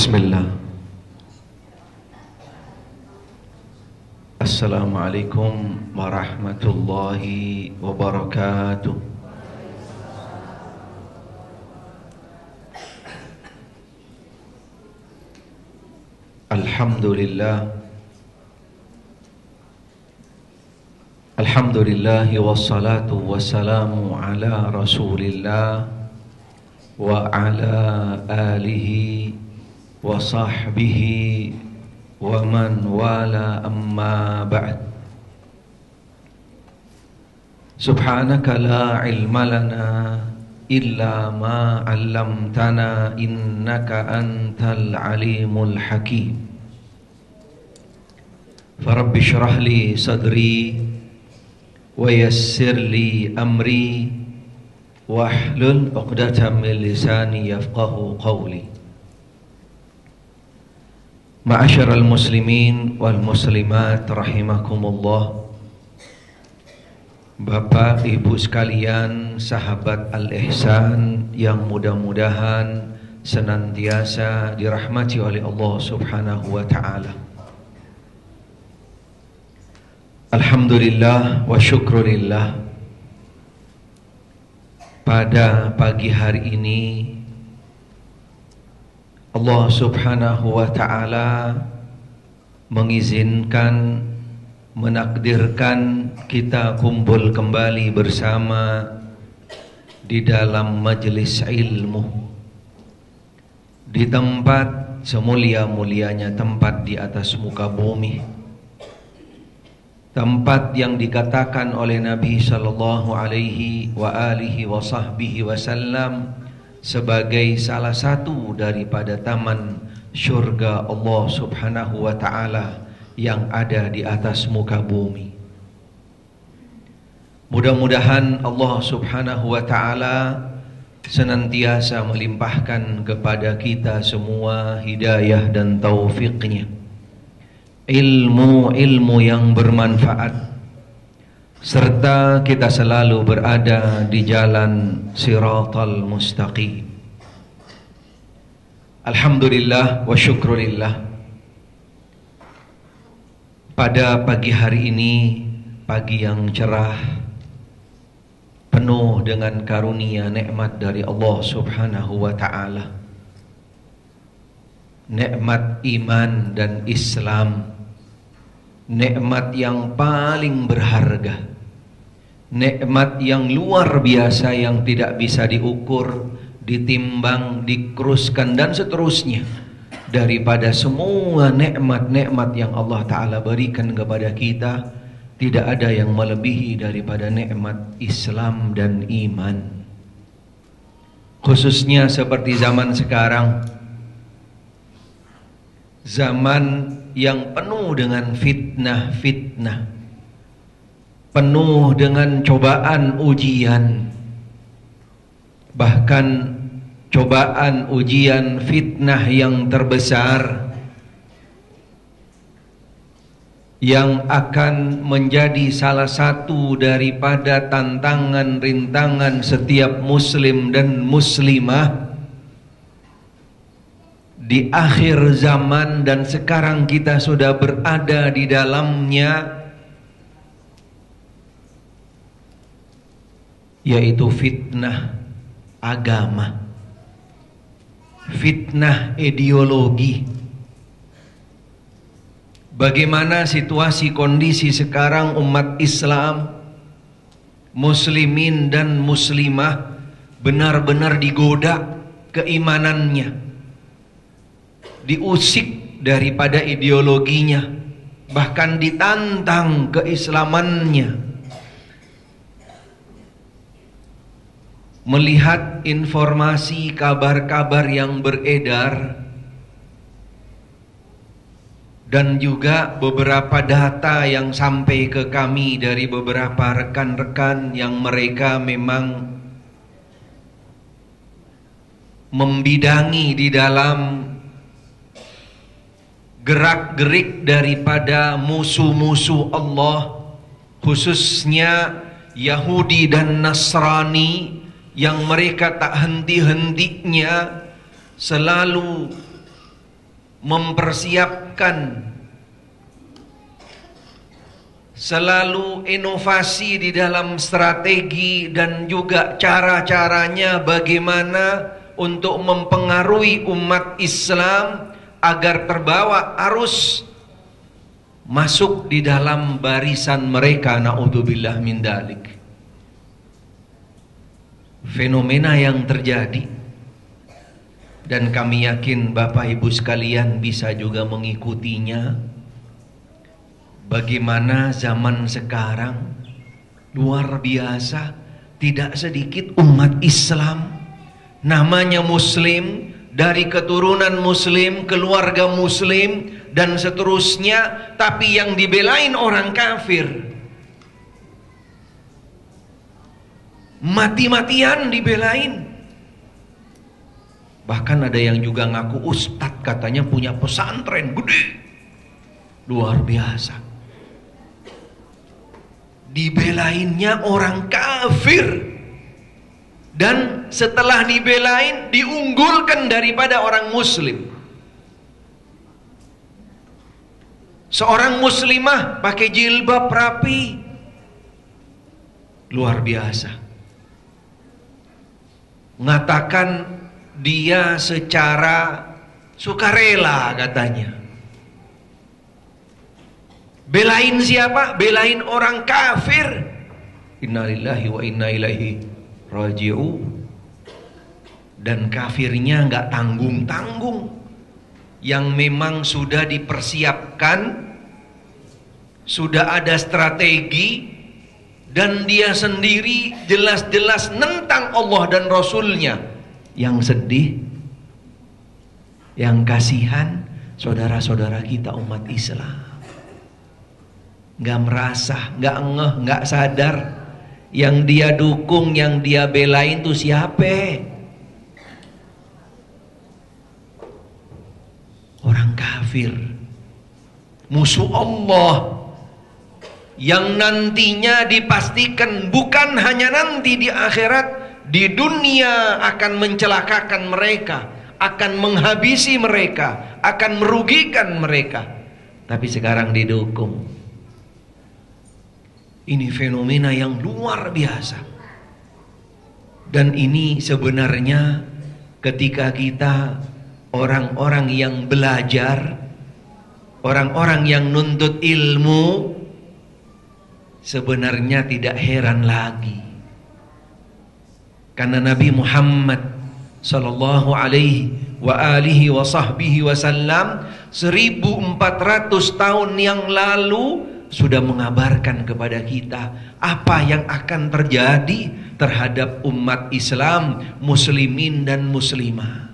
Bismillah. Assalamualaikum warahmatullahi wabarakatuh. Alhamdulillah. Alhamdulillah wassalatu wassalamu ala Rasulillah wa ala alihi wa sahbihi wa man wala amma ba'd. Subhanaka la ilma lana illa ma 'allamtana innaka antal alimul hakim. Farabbi shrah li sadri wa yassir li amri wahlul 'uqdatam min lisani yafqahu qawli. Ma'asyiral muslimin wal muslimat rahimakumullah. Bapak Ibu sekalian, sahabat Al-Ihsan yang mudah-mudahan senantiasa dirahmati oleh Allah Subhanahu wa taala. Alhamdulillah wa syukurillah. Pada pagi hari ini Allah Subhanahu wa ta'ala mengizinkan, menakdirkan kita kumpul kembali bersama di dalam majelis ilmu, di tempat semulia-mulianya tempat di atas muka bumi, tempat yang dikatakan oleh Nabi sallallahu alaihi wa alihi wa sahbihi wasallam sebagai salah satu daripada taman syurga Allah Subhanahu wa taala yang ada di atas muka bumi. Mudah-mudahan Allah Subhanahu wa taala senantiasa melimpahkan kepada kita semua hidayah dan taufiknya, ilmu yang bermanfaat, serta kita selalu berada di jalan siratal mustaqim. Alhamdulillah wa syukurillah. Pada pagi hari ini, pagi yang cerah, penuh dengan karunia nikmat dari Allah Subhanahu wa ta'ala, nikmat iman dan Islam, nikmat yang paling berharga, nikmat yang luar biasa yang tidak bisa diukur, ditimbang, dikruskan dan seterusnya daripada semua nikmat-nikmat yang Allah Ta'ala berikan kepada kita. Tidak ada yang melebihi daripada nikmat Islam dan iman. Khususnya seperti zaman sekarang, zaman yang penuh dengan fitnah-fitnah, penuh dengan cobaan ujian, bahkan cobaan ujian fitnah yang terbesar yang akan menjadi salah satu daripada tantangan rintangan setiap muslim dan muslimah di akhir zaman, dan sekarang kita sudah berada di dalamnya, yaitu fitnah agama, fitnah ideologi. Bagaimana situasi kondisi sekarang umat Islam, muslimin dan muslimah benar-benar digoda keimanannya, diusik daripada ideologinya, bahkan ditantang keislamannya. Melihat informasi kabar-kabar yang beredar dan juga beberapa data yang sampai ke kami dari beberapa rekan-rekan yang mereka memang membidangi di dalam gerak-gerik daripada musuh-musuh Allah, khususnya Yahudi dan Nasrani, yang mereka tak henti-hentinya selalu mempersiapkan selalu inovasi di dalam strategi dan juga cara-caranya bagaimana untuk mempengaruhi umat Islam agar terbawa arus masuk di dalam barisan mereka. Na'udzubillah min dalik. Fenomena yang terjadi, dan kami yakin Bapak Ibu sekalian bisa juga mengikutinya. Bagaimana zaman sekarang luar biasa, tidak sedikit umat Islam namanya muslim, dari keturunan muslim, keluarga muslim dan seterusnya, tapi yang dibelain orang kafir. Mati-matian dibelain. Bahkan ada yang juga ngaku ustadz, katanya punya pesantren gede. Luar biasa. Dibelainnya orang kafir, dan setelah dibelain diunggulkan daripada orang muslim. Seorang muslimah pakai jilbab rapi, luar biasa, mengatakan dia secara sukarela katanya. Belain siapa? Belain orang kafir. Innalillahi wa inna ilaihi raji'un. Dan kafirnya nggak tanggung-tanggung, yang memang sudah dipersiapkan, sudah ada strategi, dan dia sendiri jelas-jelas nentang Allah dan Rasulnya. Yang sedih, yang kasihan, saudara-saudara kita umat Islam nggak merasa, nggak ngeh, nggak sadar yang dia dukung, yang dia belain itu siapa? Orang kafir, musuh Allah, yang nantinya dipastikan bukan hanya nanti di akhirat, di dunia akan mencelakakan mereka, akan menghabisi mereka, akan merugikan mereka, tapi sekarang didukung. Ini fenomena yang luar biasa. Dan ini sebenarnya ketika kita orang-orang yang belajar, orang-orang yang nuntut ilmu, sebenarnya tidak heran lagi. Karena Nabi Muhammad sallallahu alaihi wa alihi wa sahbihi wasallam 1400 tahun yang lalu sudah mengabarkan kepada kita apa yang akan terjadi terhadap umat Islam, muslimin dan muslimah.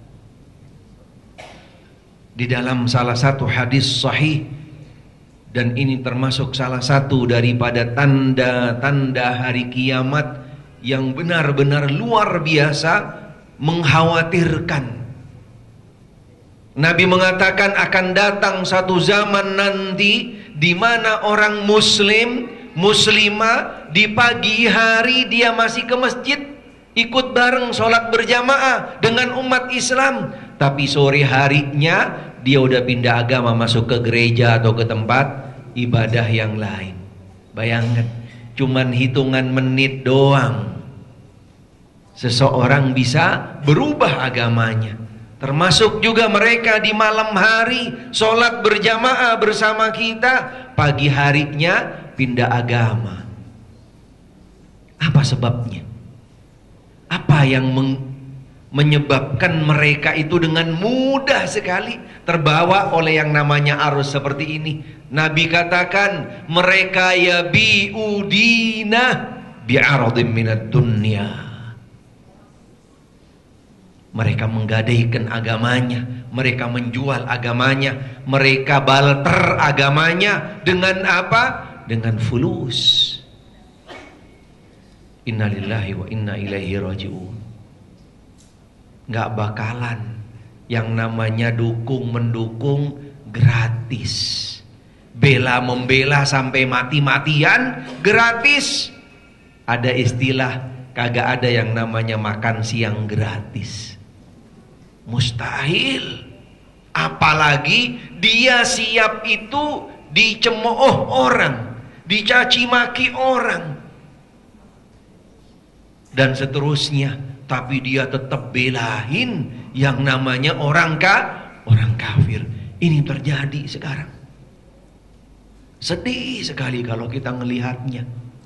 Di dalam salah satu hadis sahih, dan ini termasuk salah satu daripada tanda-tanda hari kiamat yang benar-benar luar biasa, mengkhawatirkan. Nabi mengatakan akan datang satu zaman nanti di mana orang muslim, muslimah di pagi hari dia masih ke masjid, ikut bareng sholat berjamaah dengan umat Islam, tapi sore harinya dia udah pindah agama, masuk ke gereja atau ke tempat ibadah yang lain. Bayangkan, cuman hitungan menit doang seseorang bisa berubah agamanya. Termasuk juga mereka di malam hari sholat berjamaah bersama kita, pagi harinya pindah agama. Apa sebabnya? Apa yang menyebabkan mereka itu dengan mudah sekali terbawa oleh yang namanya arus seperti ini? Nabi katakan mereka yabi'udina bi'aradim minad dunya. Mereka menggadaikan agamanya, mereka menjual agamanya, mereka barter agamanya dengan apa? Dengan fulus. Innalillahi wa inna ilaihi raji'un. Nggak bakalan yang namanya dukung mendukung gratis, bela membela sampai mati-matian gratis. Ada istilah, kagak ada yang namanya makan siang gratis. Mustahil. Apalagi dia siap itu dicemooh orang, dicaci maki orang, dan seterusnya. Tapi dia tetap belain yang namanya orang kafir. Ini terjadi sekarang. Sedih sekali kalau kita melihatnya.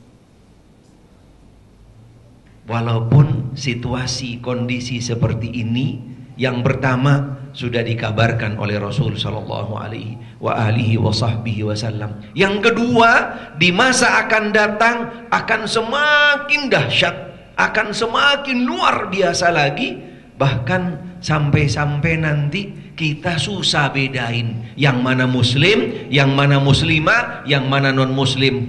Walaupun situasi kondisi seperti ini, yang pertama sudah dikabarkan oleh Rasul sallallahu alaihi wasallam. Yang kedua, di masa akan datang akan semakin dahsyat, akan semakin luar biasa lagi, bahkan sampai-sampai nanti kita susah bedain yang mana muslim, yang mana muslimah, yang mana non muslim.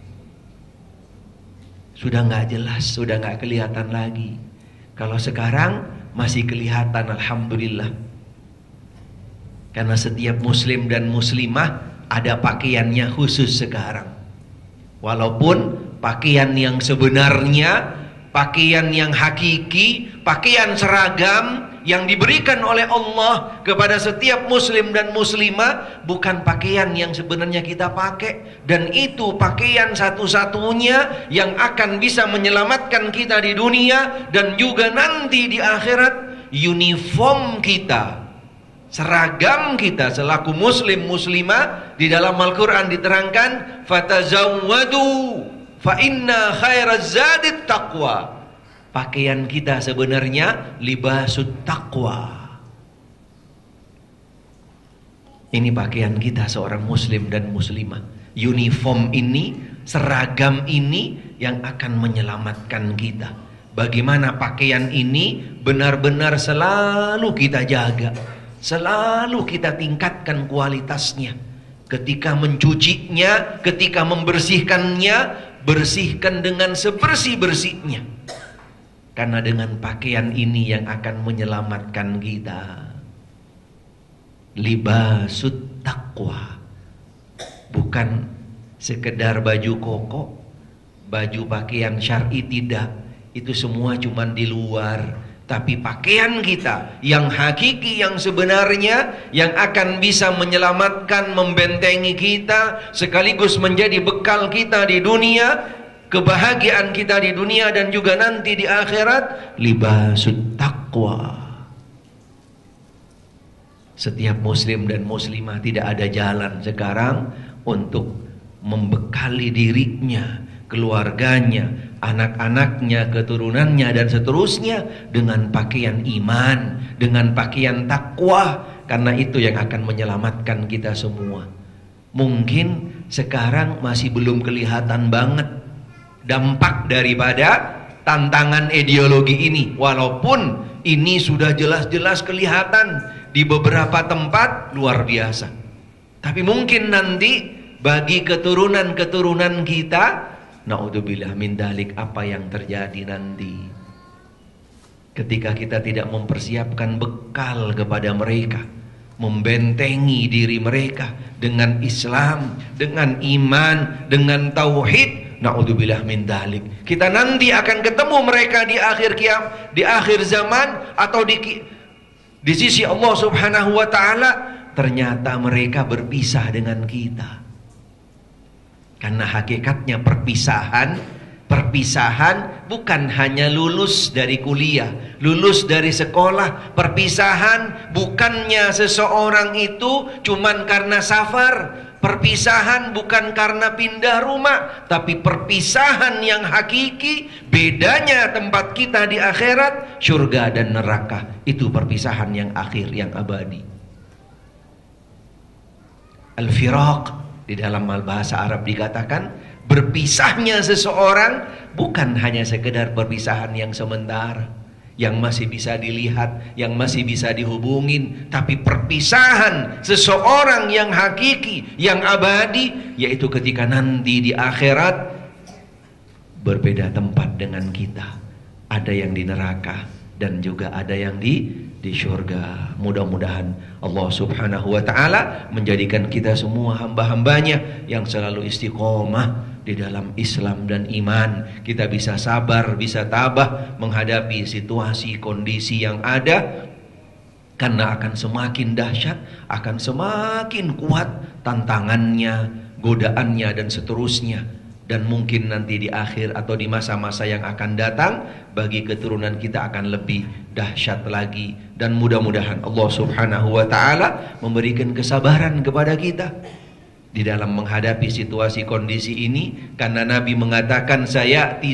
Sudah nggak jelas, sudah nggak kelihatan lagi. Kalau sekarang masih kelihatan, alhamdulillah. Karena setiap muslim dan muslimah ada pakaiannya khusus sekarang. Walaupun pakaian yang sebenarnya, pakaian yang hakiki, pakaian seragam yang diberikan oleh Allah kepada setiap muslim dan muslimah bukan pakaian yang sebenarnya kita pakai. Dan itu pakaian satu-satunya yang akan bisa menyelamatkan kita di dunia dan juga nanti di akhirat. Uniform kita, seragam kita selaku muslim muslimah, di dalam Al-Quran diterangkan, fatazawwadu fa inna khairaz zadit taqwa. Pakaian kita sebenarnya libasut taqwa. Ini pakaian kita seorang muslim dan muslimah. Uniform ini, seragam ini yang akan menyelamatkan kita. Bagaimana pakaian ini benar-benar selalu kita jaga, selalu kita tingkatkan kualitasnya. Ketika mencucinya, ketika membersihkannya, bersihkan dengan sebersih-bersihnya. Karena dengan pakaian ini yang akan menyelamatkan kita. Libasut taqwa. Bukan sekedar baju koko, baju pakaian syar'i, tidak. Itu semua cuman di luar. Tapi pakaian kita yang hakiki, yang sebenarnya, yang akan bisa menyelamatkan, membentengi kita, sekaligus menjadi bekal kita di dunia, kebahagiaan kita di dunia dan juga nanti di akhirat, libasut taqwa. Setiap muslim dan muslimah tidak ada jalan sekarang untuk membekali dirinya, keluarganya, anak-anaknya, keturunannya dan seterusnya dengan pakaian iman, dengan pakaian takwa, karena itu yang akan menyelamatkan kita semua. Mungkin sekarang masih belum kelihatan banget dampak daripada tantangan ideologi ini, walaupun ini sudah jelas-jelas kelihatan di beberapa tempat luar biasa. Tapi mungkin nanti bagi keturunan-keturunan kita, naudzubillah min dalik, apa yang terjadi nanti ketika kita tidak mempersiapkan bekal kepada mereka, membentengi diri mereka dengan Islam, dengan iman, dengan tauhid. Naudzubillah min dalik, kita nanti akan ketemu mereka di akhir zaman, atau di sisi Allah Subhanahu wa taala, ternyata mereka berpisah dengan kita. Karena hakikatnya perpisahan bukan hanya lulus dari kuliah, lulus dari sekolah. Perpisahan bukannya seseorang itu cuman karena safar. Perpisahan bukan karena pindah rumah, tapi perpisahan yang hakiki. Bedanya tempat kita di akhirat, surga dan neraka. Itu perpisahan yang akhir, yang abadi. Al-firaq, di dalam bahasa Arab dikatakan, berpisahnya seseorang bukan hanya sekedar perpisahan yang sementara, yang masih bisa dilihat, yang masih bisa dihubungin, tapi perpisahan seseorang yang hakiki, yang abadi, yaitu ketika nanti di akhirat berbeda tempat dengan kita. Ada yang di neraka dan juga ada yang di surga. Mudah-mudahan Allah Subhanahu wa taala menjadikan kita semua hamba-hambanya yang selalu istiqomah di dalam Islam dan iman. Kita bisa sabar, bisa tabah menghadapi situasi kondisi yang ada, Karena akan semakin dahsyat, akan semakin kuat tantangannya, godaannya dan seterusnya. Dan mungkin nanti di akhir atau di masa-masa yang akan datang, bagi keturunan kita akan lebih dahsyat lagi. Dan mudah-mudahan Allah Subhanahu wa ta'ala memberikan kesabaran kepada kita di dalam menghadapi situasi kondisi ini. Karena Nabi mengatakan, sayati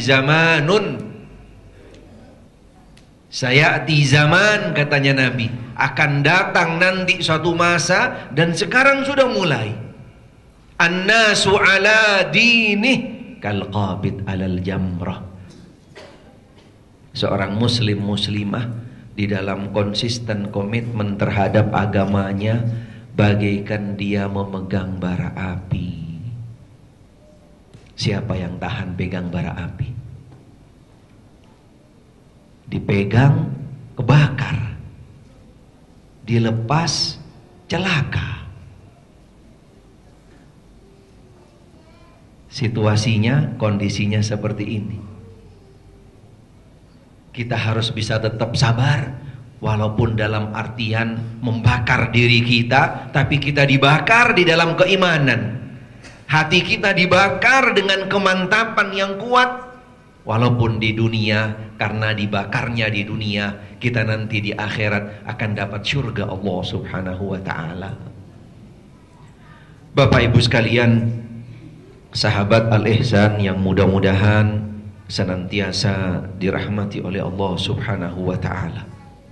zaman, katanya Nabi, akan datang nanti suatu masa, dan sekarang sudah mulai. An-nasu ala dinih kal-qabid alal jamrah. Seorang muslim muslimah di dalam konsisten komitmen terhadap agamanya bagaikan dia memegang bara api. Siapa yang tahan pegang bara api? Dipegang, kebakar. Dilepas, celaka. Situasinya, kondisinya seperti ini. Kita harus bisa tetap sabar, walaupun dalam artian membakar diri kita, tapi kita dibakar di dalam keimanan. Hati kita dibakar dengan kemantapan yang kuat. Walaupun di dunia, karena dibakarnya di dunia, kita nanti di akhirat akan dapat surga Allah Subhanahu wa ta'ala. Bapak Ibu sekalian, sahabat Al-Ihsan yang mudah-mudahan senantiasa dirahmati oleh Allah Subhanahu wa ta'ala.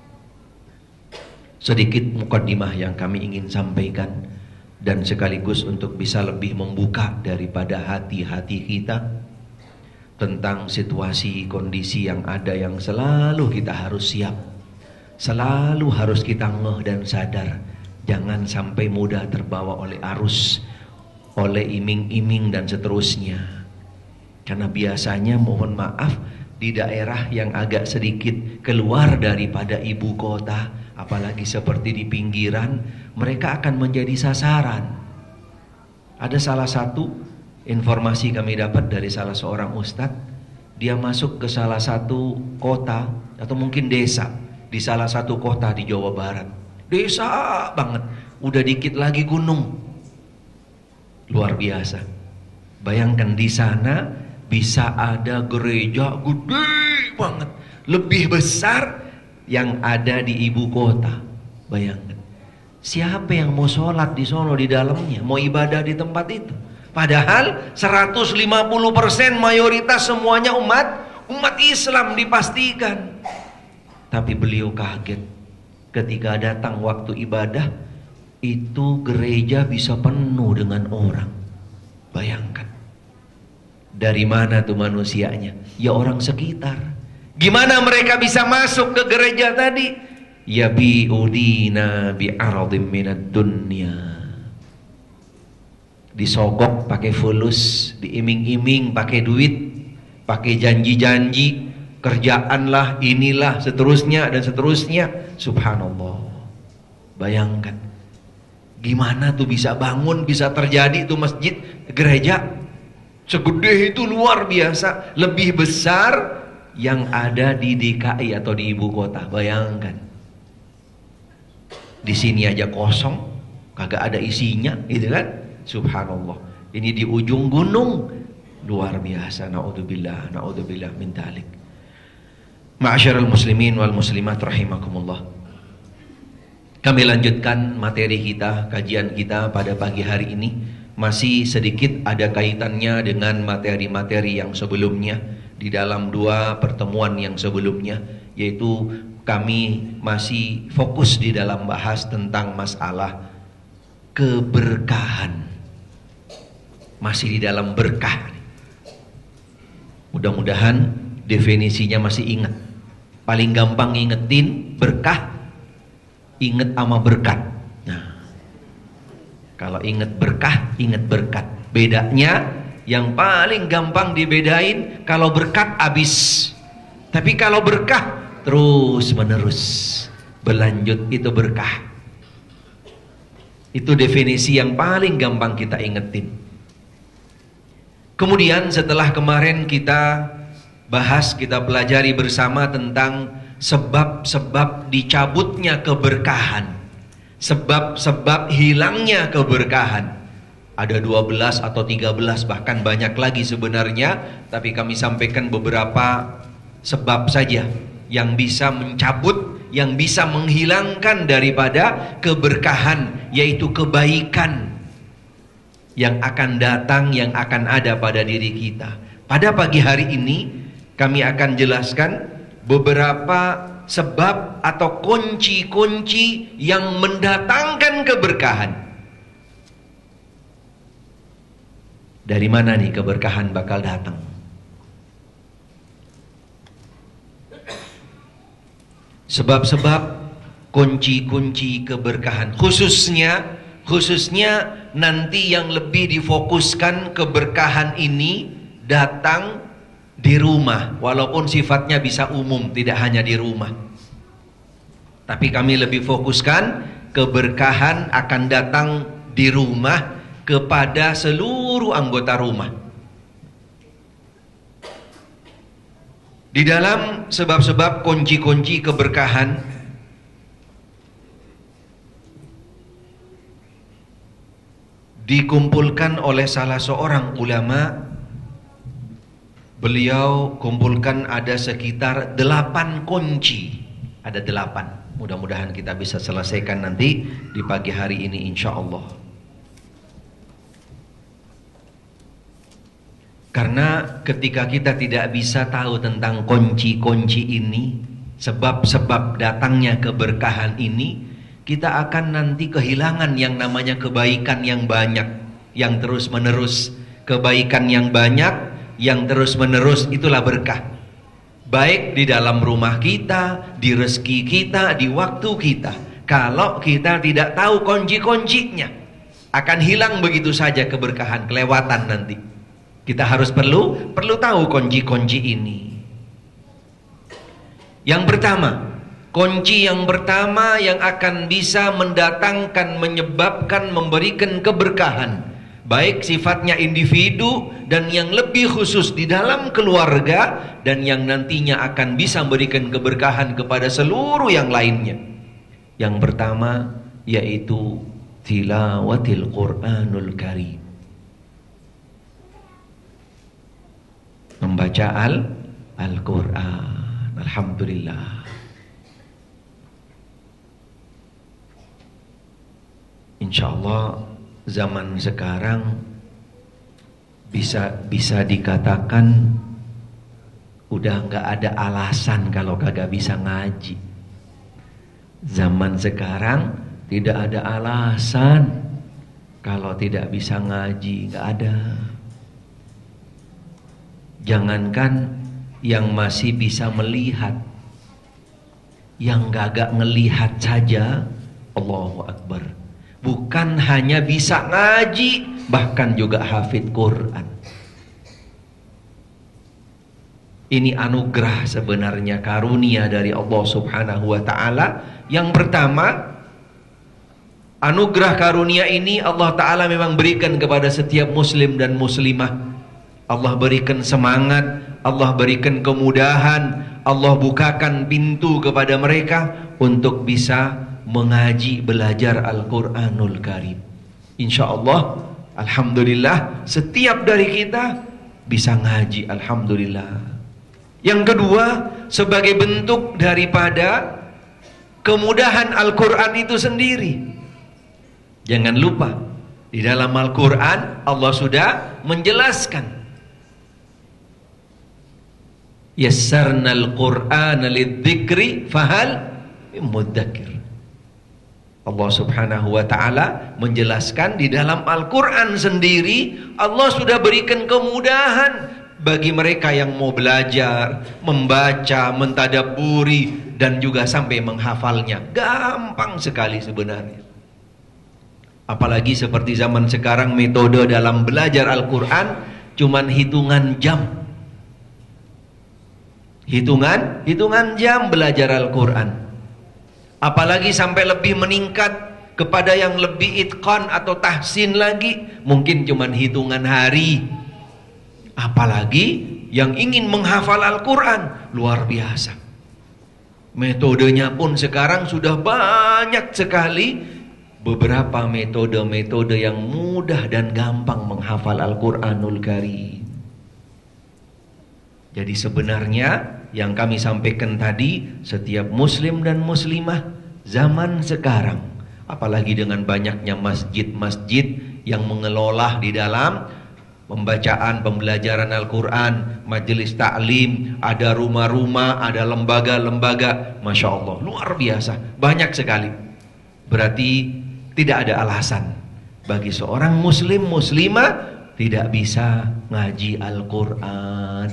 Sedikit mukaddimah yang kami ingin sampaikan, dan sekaligus untuk bisa lebih membuka daripada hati-hati kita tentang situasi kondisi yang ada, yang selalu kita harus siap, selalu harus kita ngeh dan sadar. Jangan sampai mudah terbawa oleh arus, oleh iming-iming dan seterusnya. Karena biasanya, mohon maaf, di daerah yang agak sedikit keluar daripada ibu kota, apalagi seperti di pinggiran, mereka akan menjadi sasaran. Ada salah satu informasi kami dapat dari salah seorang ustadz. Dia masuk ke salah satu kota atau mungkin desa di salah satu kota di Jawa Barat. Desa banget, udah dikit lagi gunung. Luar biasa. Bayangkan di sana bisa ada gereja gede banget, lebih besar yang ada di ibu kota. Bayangkan, siapa yang mau sholat di sono di dalamnya, mau ibadah di tempat itu? Padahal 150% mayoritas semuanya umat Islam dipastikan. Tapi beliau kaget ketika datang waktu ibadah, itu gereja bisa penuh dengan orang. Bayangkan, dari mana tuh manusianya? Ya orang sekitar. Gimana mereka bisa masuk ke gereja tadi? Ya bi'udina bi'aradim minad dunya. Disogok pakai fulus, diiming-iming pakai duit, pakai janji-janji, kerjaan lah, inilah, seterusnya dan seterusnya. Subhanallah. Bayangkan, gimana tuh bisa bangun, bisa terjadi tuh masjid, gereja segede itu, luar biasa, lebih besar yang ada di DKI atau di ibu kota. Bayangkan, di sini aja kosong, kagak ada isinya, gitu kan? Subhanallah. Ini di ujung gunung, luar biasa. Naudzubillah, naudzubillah min dzalik. Ma'asyiral muslimin wal muslimat rahimakumullah. Kami lanjutkan materi kita, kajian kita pada pagi hari ini. Masih sedikit ada kaitannya dengan materi-materi yang sebelumnya, di dalam dua pertemuan yang sebelumnya, yaitu kami masih fokus di dalam bahas tentang masalah keberkahan. Masih di dalam berkah. Mudah-mudahan definisinya masih ingat. Paling gampang ngingetin berkah, inget sama berkat. Nah, kalau inget berkah, inget berkat. Bedanya, yang paling gampang dibedain, kalau berkat habis, tapi kalau berkah terus menerus berlanjut, itu berkah. Itu definisi yang paling gampang kita ingetin. Kemudian setelah kemarin kita bahas, kita pelajari bersama tentang sebab-sebab dicabutnya keberkahan, sebab-sebab hilangnya keberkahan. Ada 12 atau 13 bahkan banyak lagi sebenarnya, tapi kami sampaikan beberapa sebab saja yang bisa mencabut, yang bisa menghilangkan daripada keberkahan, yaitu kebaikan yang akan datang, yang akan ada pada diri kita. Pada pagi hari ini kami akan jelaskan beberapa sebab atau kunci-kunci yang mendatangkan keberkahan. Dari mana nih keberkahan bakal datang? Sebab-sebab kunci-kunci keberkahan, khususnya nanti yang lebih difokuskan keberkahan ini datang di rumah, walaupun sifatnya bisa umum, tidak hanya di rumah. Tapi kami lebih fokuskan keberkahan akan datang di rumah kepada seluruh anggota rumah. Di dalam sebab-sebab kunci-kunci keberkahan dikumpulkan oleh salah seorang ulama. Beliau kumpulkan ada sekitar 8 kunci. Ada 8. Mudah-mudahan kita bisa selesaikan nanti di pagi hari ini insya Allah. Karena ketika kita tidak bisa tahu tentang kunci-kunci ini, sebab-sebab datangnya keberkahan ini, kita akan nanti kehilangan yang namanya kebaikan yang banyak, yang terus menerus. Kebaikan yang banyak, yang terus menerus, itulah berkah. Baik di dalam rumah kita, di rezeki kita, di waktu kita. Kalau kita tidak tahu kunci-kuncinya, akan hilang begitu saja keberkahan, kelewatan nanti. Kita harus perlu tahu kunci-kunci ini. Yang pertama, kunci yang pertama yang akan bisa mendatangkan, menyebabkan, memberikan keberkahan, baik sifatnya individu dan yang lebih khusus di dalam keluarga, dan yang nantinya akan bisa memberikan keberkahan kepada seluruh yang lainnya. Yang pertama yaitu tilawatil Qur'anul Karim. Membaca Al-Quran. Alhamdulillah. Insya Allah zaman sekarang bisa dikatakan udah nggak ada alasan kalau kagak bisa ngaji. Zaman sekarang tidak ada alasan kalau tidak bisa ngaji, nggak ada. Jangankan yang masih bisa melihat, yang gagak ngelihat saja, Allahu Akbar, bukan hanya bisa ngaji, bahkan juga hafid Quran. Ini anugerah sebenarnya, karunia dari Allah Subhanahu wa ta'ala. Yang pertama, anugerah karunia ini Allah Ta'ala memang berikan kepada setiap muslim dan muslimah. Allah berikan semangat, Allah berikan kemudahan, Allah bukakan pintu kepada mereka untuk bisa mengaji, belajar Al-Quranul Karim. Insya Allah, alhamdulillah, setiap dari kita bisa ngaji, alhamdulillah. Yang kedua, sebagai bentuk daripada kemudahan Al-Quran itu sendiri. Jangan lupa, di dalam Al-Quran Allah sudah menjelaskan, yassarnal Qur'ana lidzikri fahal mudzakir. Allah Subhanahu wa ta'ala menjelaskan di dalam Al-Quran sendiri, Allah sudah berikan kemudahan bagi mereka yang mau belajar, membaca, mentadabburi, dan juga sampai menghafalnya. Gampang sekali sebenarnya. Apalagi seperti zaman sekarang, metode dalam belajar Al-Quran cuman hitungan jam. Hitungan jam belajar Al-Quran. Apalagi sampai lebih meningkat kepada yang lebih itqan atau tahsin lagi, mungkin cuman hitungan hari. Apalagi yang ingin menghafal Al-Quran, luar biasa. Metodenya pun sekarang sudah banyak sekali. Beberapa metode-metode yang mudah dan gampang menghafal Al-Quranul Karim. Jadi sebenarnya yang kami sampaikan tadi, setiap muslim dan muslimah zaman sekarang, apalagi dengan banyaknya masjid-masjid yang mengelola di dalam pembacaan, pembelajaran Al-Quran, majelis taklim, ada rumah-rumah, ada lembaga-lembaga, Masya Allah, luar biasa, banyak sekali. Berarti tidak ada alasan bagi seorang muslim, muslimah tidak bisa ngaji Al-Quran.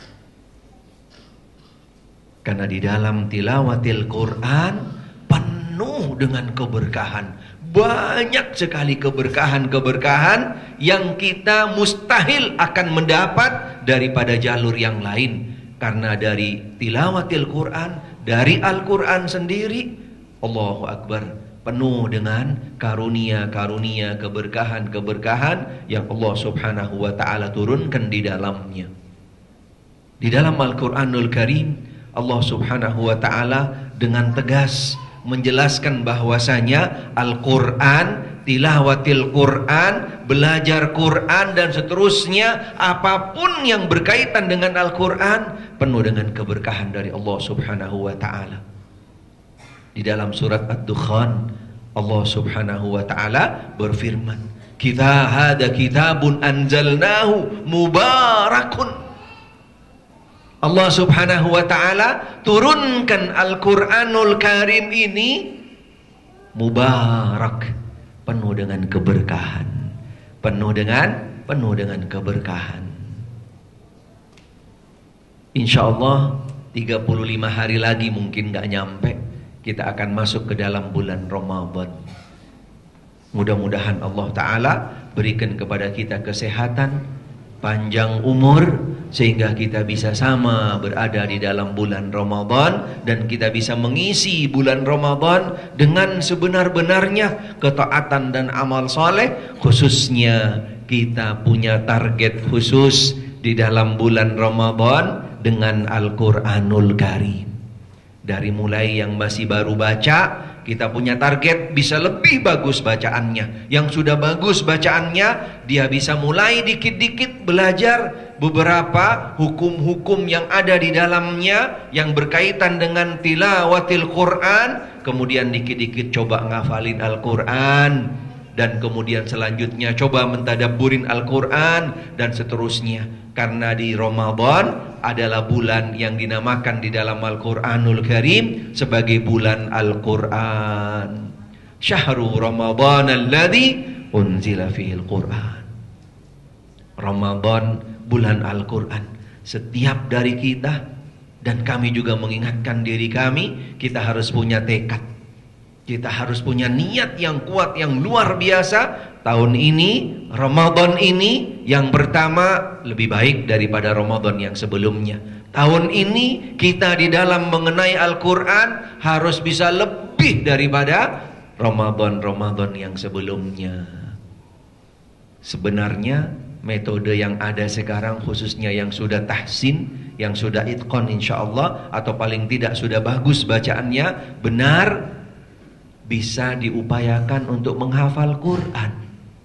Karena di dalam tilawatil Quran penuh dengan keberkahan. Banyak sekali keberkahan-keberkahan yang kita mustahil akan mendapat daripada jalur yang lain. Karena dari tilawatil Quran, dari Al-Quran sendiri, Allahu Akbar, penuh dengan karunia-karunia, keberkahan-keberkahan yang Allah Subhanahu wa ta'ala turunkan di dalamnya. Di dalam Al-Quranul Karim, Allah Subhanahu wa ta'ala dengan tegas menjelaskan bahwasanya Al-Quran, tilawatil Quran, belajar Quran dan seterusnya, apapun yang berkaitan dengan Al-Quran penuh dengan keberkahan dari Allah Subhanahu wa ta'ala. Di dalam surat Ad-Dukhan, Allah Subhanahu wa ta'ala berfirman, "Kita hada kitabun anzalnahu mubarakun." Allah Subhanahu wa ta'ala turunkan Al-Quranul Karim ini mubarak, penuh dengan keberkahan, penuh dengan keberkahan. Insya Allah 35 hari lagi mungkin gak nyampe kita akan masuk ke dalam bulan Ramadan. Mudah-mudahan Allah Ta'ala berikan kepada kita kesehatan, panjang umur, sehingga kita bisa sama berada di dalam bulan Ramadan, dan kita bisa mengisi bulan Ramadan dengan sebenar-benarnya ketaatan dan amal soleh. Khususnya kita punya target khusus di dalam bulan Ramadan dengan Al-Quranul Karim. Dari mulai yang masih baru baca, kita punya target bisa lebih bagus bacaannya. Yang sudah bagus bacaannya, dia bisa mulai dikit-dikit belajar beberapa hukum-hukum yang ada di dalamnya yang berkaitan dengan tilawatil Quran. Kemudian dikit-dikit coba ngafalin Al-Quran, dan kemudian selanjutnya coba mentadabburin Al-Quran, dan seterusnya. Karena di Ramadan adalah bulan yang dinamakan di dalam Al-Quranul Karim sebagai bulan Al-Quran. Syahrul Ramadan alladhi unzila fihil Quran. Ramadan, bulan Al-Quran. Setiap dari kita, dan kami juga mengingatkan diri kami, kita harus punya tekad, kita harus punya niat yang kuat, yang luar biasa. Tahun ini, Ramadan ini yang pertama lebih baik daripada Ramadan yang sebelumnya. Tahun ini kita di dalam mengenai Al-Quran harus bisa lebih daripada Ramadan-Ramadan yang sebelumnya. Sebenarnya metode yang ada sekarang, khususnya yang sudah tahsin, yang sudah itqon insyaallah, atau paling tidak sudah bagus bacaannya, benar bisa diupayakan untuk menghafal Quran.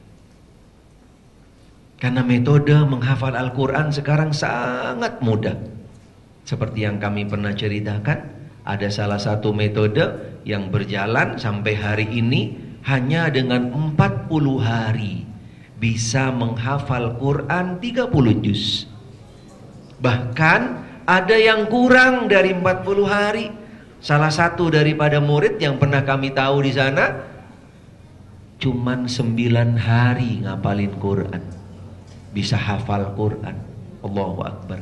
Karena metode menghafal Al-Quran sekarang sangat mudah. Seperti yang kami pernah ceritakan, ada salah satu metode yang berjalan sampai hari ini, hanya dengan 40 hari bisa menghafal Quran 30 juz. Bahkan ada yang kurang dari 40 hari. Salah satu daripada murid yang pernah kami tahu di sana, cuman 9 hari ngapalin Quran, bisa hafal Quran. Allahu Akbar.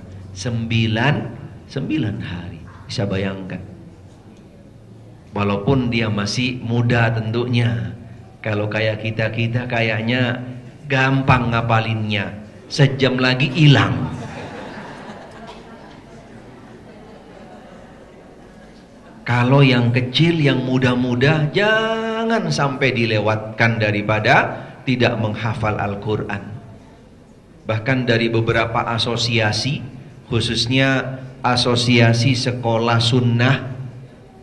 9 hari. Bisa bayangkan. Walaupun dia masih muda tentunya. Kalau kayak kita kayaknya gampang ngapalinnya. Sejam lagi hilang. Kalau yang kecil, yang muda-muda, jangan sampai dilewatkan daripada tidak menghafal Al-Quran. Bahkan dari beberapa asosiasi, khususnya asosiasi sekolah sunnah,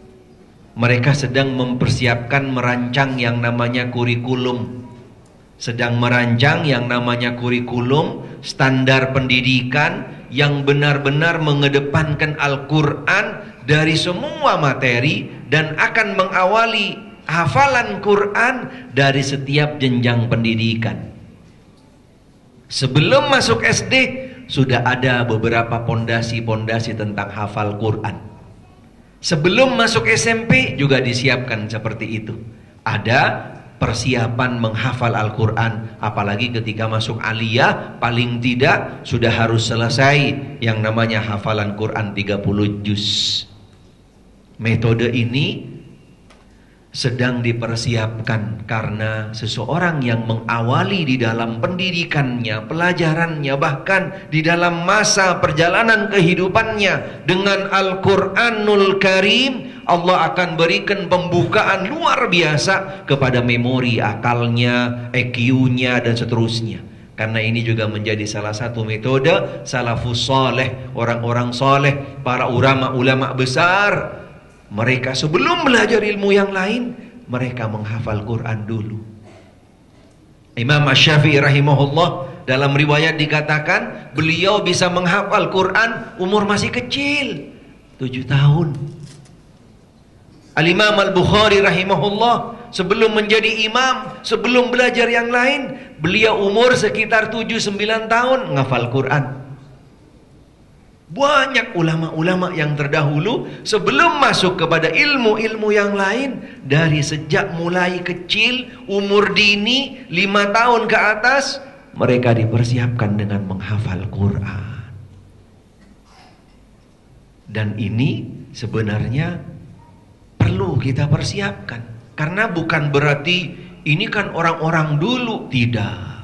Mereka sedang mempersiapkan merancang yang namanya kurikulum. Sedang merancang yang namanya kurikulum, standar pendidikan yang benar-benar mengedepankan Al-Quran dari semua materi dan akan mengawali hafalan Quran dari setiap jenjang pendidikan. Sebelum masuk SD sudah ada beberapa pondasi-pondasi tentang hafal Quran. Sebelum masuk SMP juga disiapkan seperti itu. Ada persiapan menghafal Al-Quran. Apalagi ketika masuk aliyah, paling tidak sudah harus selesai yang namanya hafalan Quran 30 juz. Metode ini sedang dipersiapkan karena seseorang yang mengawali di dalam pendidikannya, pelajarannya, bahkan di dalam masa perjalanan kehidupannya dengan Al-Quranul Karim, Allah akan berikan pembukaan luar biasa kepada memori akalnya, EQ-nya, dan seterusnya. Karena ini juga menjadi salah satu metode salafus saleh, orang-orang saleh, para ulama-ulama besar. Mereka sebelum belajar ilmu yang lain, mereka menghafal Quran dulu. Imam Asy-Syafi'i rahimahullah, dalam riwayat dikatakan beliau bisa menghafal Quran umur masih kecil, 7 tahun. Al-Imam Al-Bukhari rahimahullah, sebelum menjadi imam, sebelum belajar yang lain, beliau umur sekitar 7-9 tahun menghafal Quran. Banyak ulama-ulama yang terdahulu sebelum masuk kepada ilmu-ilmu yang lain, dari sejak mulai kecil, umur dini 5 tahun ke atas, mereka dipersiapkan dengan menghafal Quran. Dan ini sebenarnya perlu kita persiapkan, karena bukan berarti ini kan orang-orang dulu, tidak.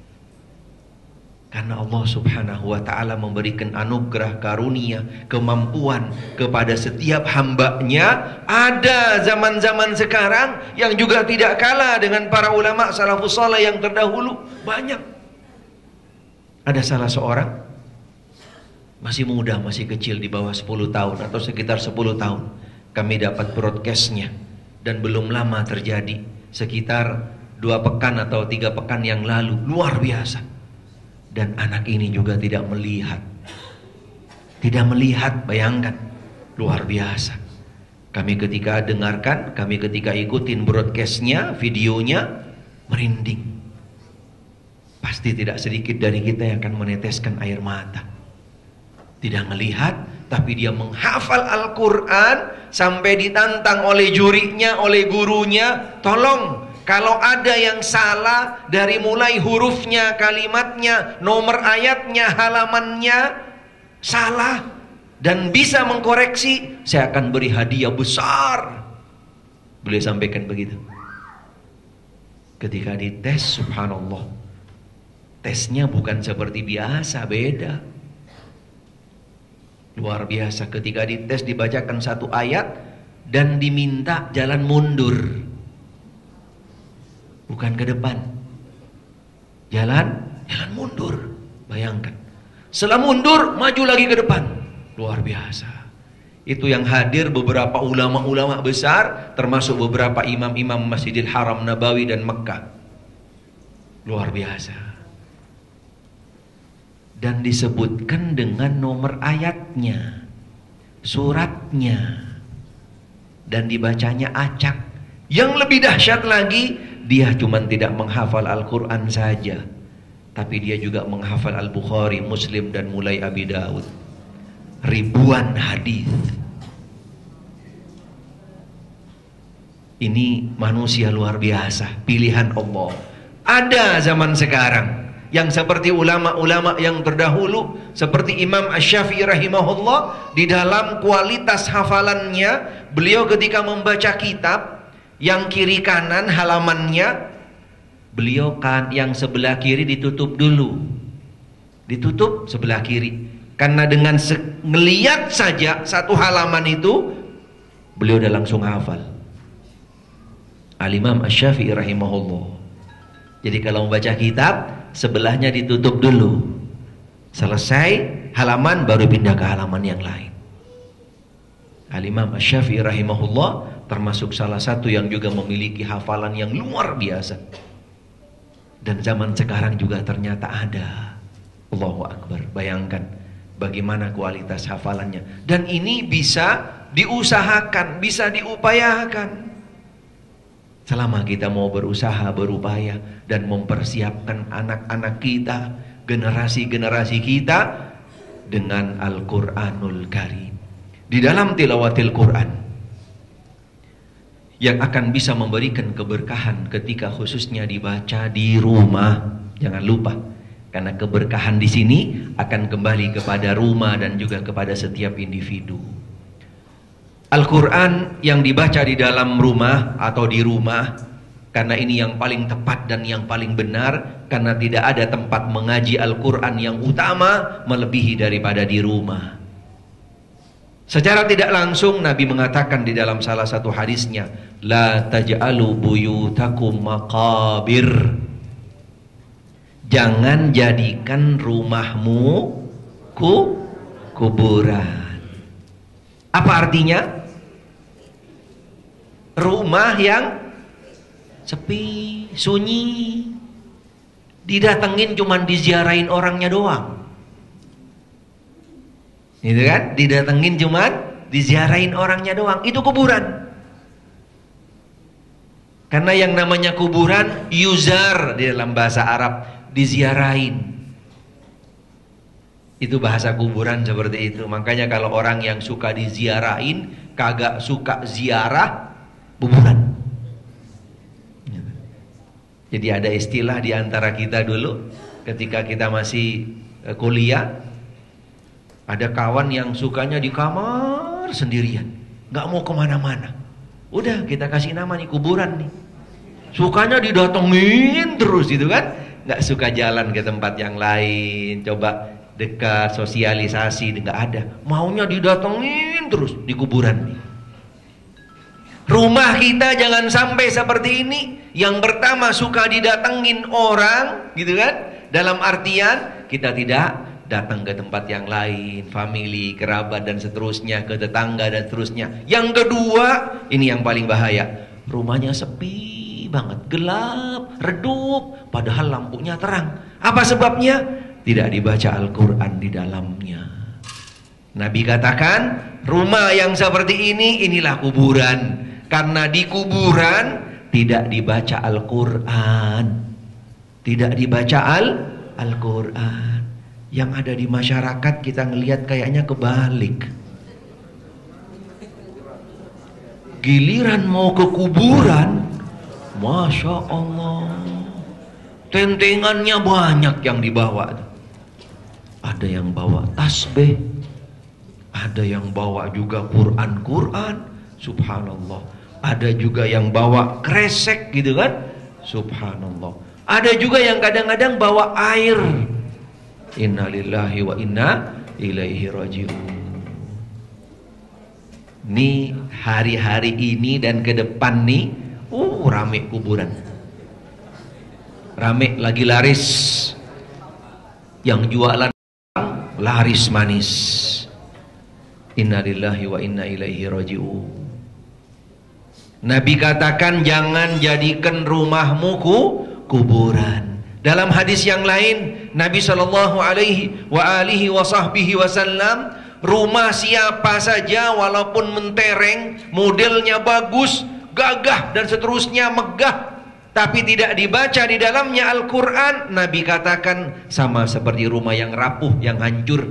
Karena Allah subhanahu wa ta'ala memberikan anugerah karunia, kemampuan kepada setiap hambanya. Ada zaman-zaman sekarang yang juga tidak kalah dengan para ulama salafus saleh yang terdahulu. Banyak. Ada salah seorang masih muda, masih kecil, di bawah 10 tahun atau sekitar 10 tahun. Kami dapat broadcastnya, dan belum lama terjadi, sekitar 2 pekan atau 3 pekan yang lalu. Luar biasa. Dan anak ini juga tidak melihat. Tidak melihat, bayangkan. Luar biasa. Kami ketika dengarkan, kami ketika ikutin broadcastnya, videonya, merinding. Pasti tidak sedikit dari kita yang akan meneteskan air mata. Tidak melihat, tapi dia menghafal Al-Quran sampai ditantang oleh jurinya, oleh gurunya, tolong, kalau ada yang salah dari mulai hurufnya, kalimatnya, nomor ayatnya, halamannya salah dan bisa mengkoreksi, saya akan beri hadiah besar. Beliau sampaikan begitu. Ketika dites, subhanallah, tesnya bukan seperti biasa, beda. Luar biasa. Ketika dites, dibacakan 1 ayat dan diminta jalan mundur, bukan ke depan. Jalan mundur. Bayangkan. Setelah mundur, maju lagi ke depan. Luar biasa. Itu yang hadir beberapa ulama-ulama besar, termasuk beberapa imam-imam Masjidil Haram Nabawi dan Mekah. Luar biasa. Dan disebutkan dengan nomor ayatnya, suratnya, dan dibacanya acak. Yang lebih dahsyat lagi, dia cuma tidak menghafal Al-Quran saja, tapi dia juga menghafal Al-Bukhari, Muslim, dan mulai Abi Daud. Ribuan hadis. Ini manusia luar biasa, pilihan Allah. Ada zaman sekarang yang seperti ulama-ulama yang terdahulu, seperti Imam Asy-Syafi'i rahimahullah, di dalam kualitas hafalannya, beliau ketika membaca kitab, yang kiri kanan halamannya, beliau kan yang sebelah kiri ditutup dulu. Ditutup sebelah kiri. Karena dengan ngelihat saja 1 halaman itu, beliau udah langsung hafal. Al-Imam Asy-Syafi'i rahimahullah. Jadi kalau membaca kitab, sebelahnya ditutup dulu. Selesai halaman, baru pindah ke halaman yang lain. Al-Imam Asy-Syafi'i rahimahullah termasuk salah satu yang juga memiliki hafalan yang luar biasa. Dan zaman sekarang juga ternyata ada. Allahu Akbar. Bayangkan bagaimana kualitas hafalannya. Dan ini bisa diusahakan, bisa diupayakan. Selama kita mau berusaha, berupaya, dan mempersiapkan anak-anak kita, generasi-generasi kita dengan Al-Quranul Karim. Di dalam tilawatil Quran yang akan bisa memberikan keberkahan ketika khususnya dibaca di rumah. Jangan lupa, karena keberkahan di sini akan kembali kepada rumah dan juga kepada setiap individu. Al-Quran yang dibaca di dalam rumah atau di rumah, karena ini yang paling tepat dan yang paling benar, karena tidak ada tempat mengaji Al-Quran yang utama melebihi daripada di rumah. Secara tidak langsung Nabi mengatakan di dalam salah satu hadisnya, la taj'alu buyutakum maqabir. Jangan jadikan rumahmu kuburan. Apa artinya? Rumah yang sepi, sunyi, didatengin cuman diziarahin orangnya doang. Gitu kan? Didatengin cuman diziarahin orangnya doang. Itu kuburan. Karena yang namanya kuburan yuzar di dalam bahasa Arab, diziarahin. Itu bahasa kuburan seperti itu. Makanya kalau orang yang suka diziarahin, kagak suka ziarah, kuburan. Jadi ada istilah di antara kita dulu ketika kita masih kuliah, ada kawan yang sukanya di kamar sendirian, nggak mau kemana-mana. Udah kita kasih nama nih kuburan nih. Sukanya didatengin terus gitu kan, nggak suka jalan ke tempat yang lain, coba dekat sosialisasi, nggak ada. Maunya didatengin terus di kuburan nih. Rumah kita jangan sampai seperti ini. Yang pertama suka didatengin orang, gitu kan? Dalam artian kita tidak datang ke tempat yang lain, famili, kerabat dan seterusnya, ke tetangga dan seterusnya. Yang kedua, ini yang paling bahaya. Rumahnya sepi banget, gelap, redup, padahal lampunya terang. Apa sebabnya? Tidak dibaca Al-Quran di dalamnya. Nabi katakan, rumah yang seperti ini, inilah kuburan. Karena di kuburan tidak dibaca Al-Quran. Tidak dibaca Al-Quran. Yang ada di masyarakat kita ngelihat kayaknya kebalik. Giliran mau ke kuburan, Masya Allah, tentengannya banyak yang dibawa. Ada yang bawa tasbih, ada yang bawa juga Quran, subhanallah. Ada juga yang bawa kresek gitu kan, subhanallah. Ada juga yang kadang-kadang bawa air. Innalillahi wa inna ilaihi raji'un. Nih hari-hari ini dan ke depan nih, rame kuburan. Rame lagi laris. Yang jualan laris manis. Innalillahi wa inna ilaihi raji'un. Nabi katakan jangan jadikan rumahmu kuburan. Dalam hadis yang lain, Nabi sallallahu alaihi wasallam, rumah siapa saja walaupun mentereng, modelnya bagus, gagah dan seterusnya, megah, tapi tidak dibaca di dalamnya Al-Quran, Nabi katakan sama seperti rumah yang rapuh, yang hancur.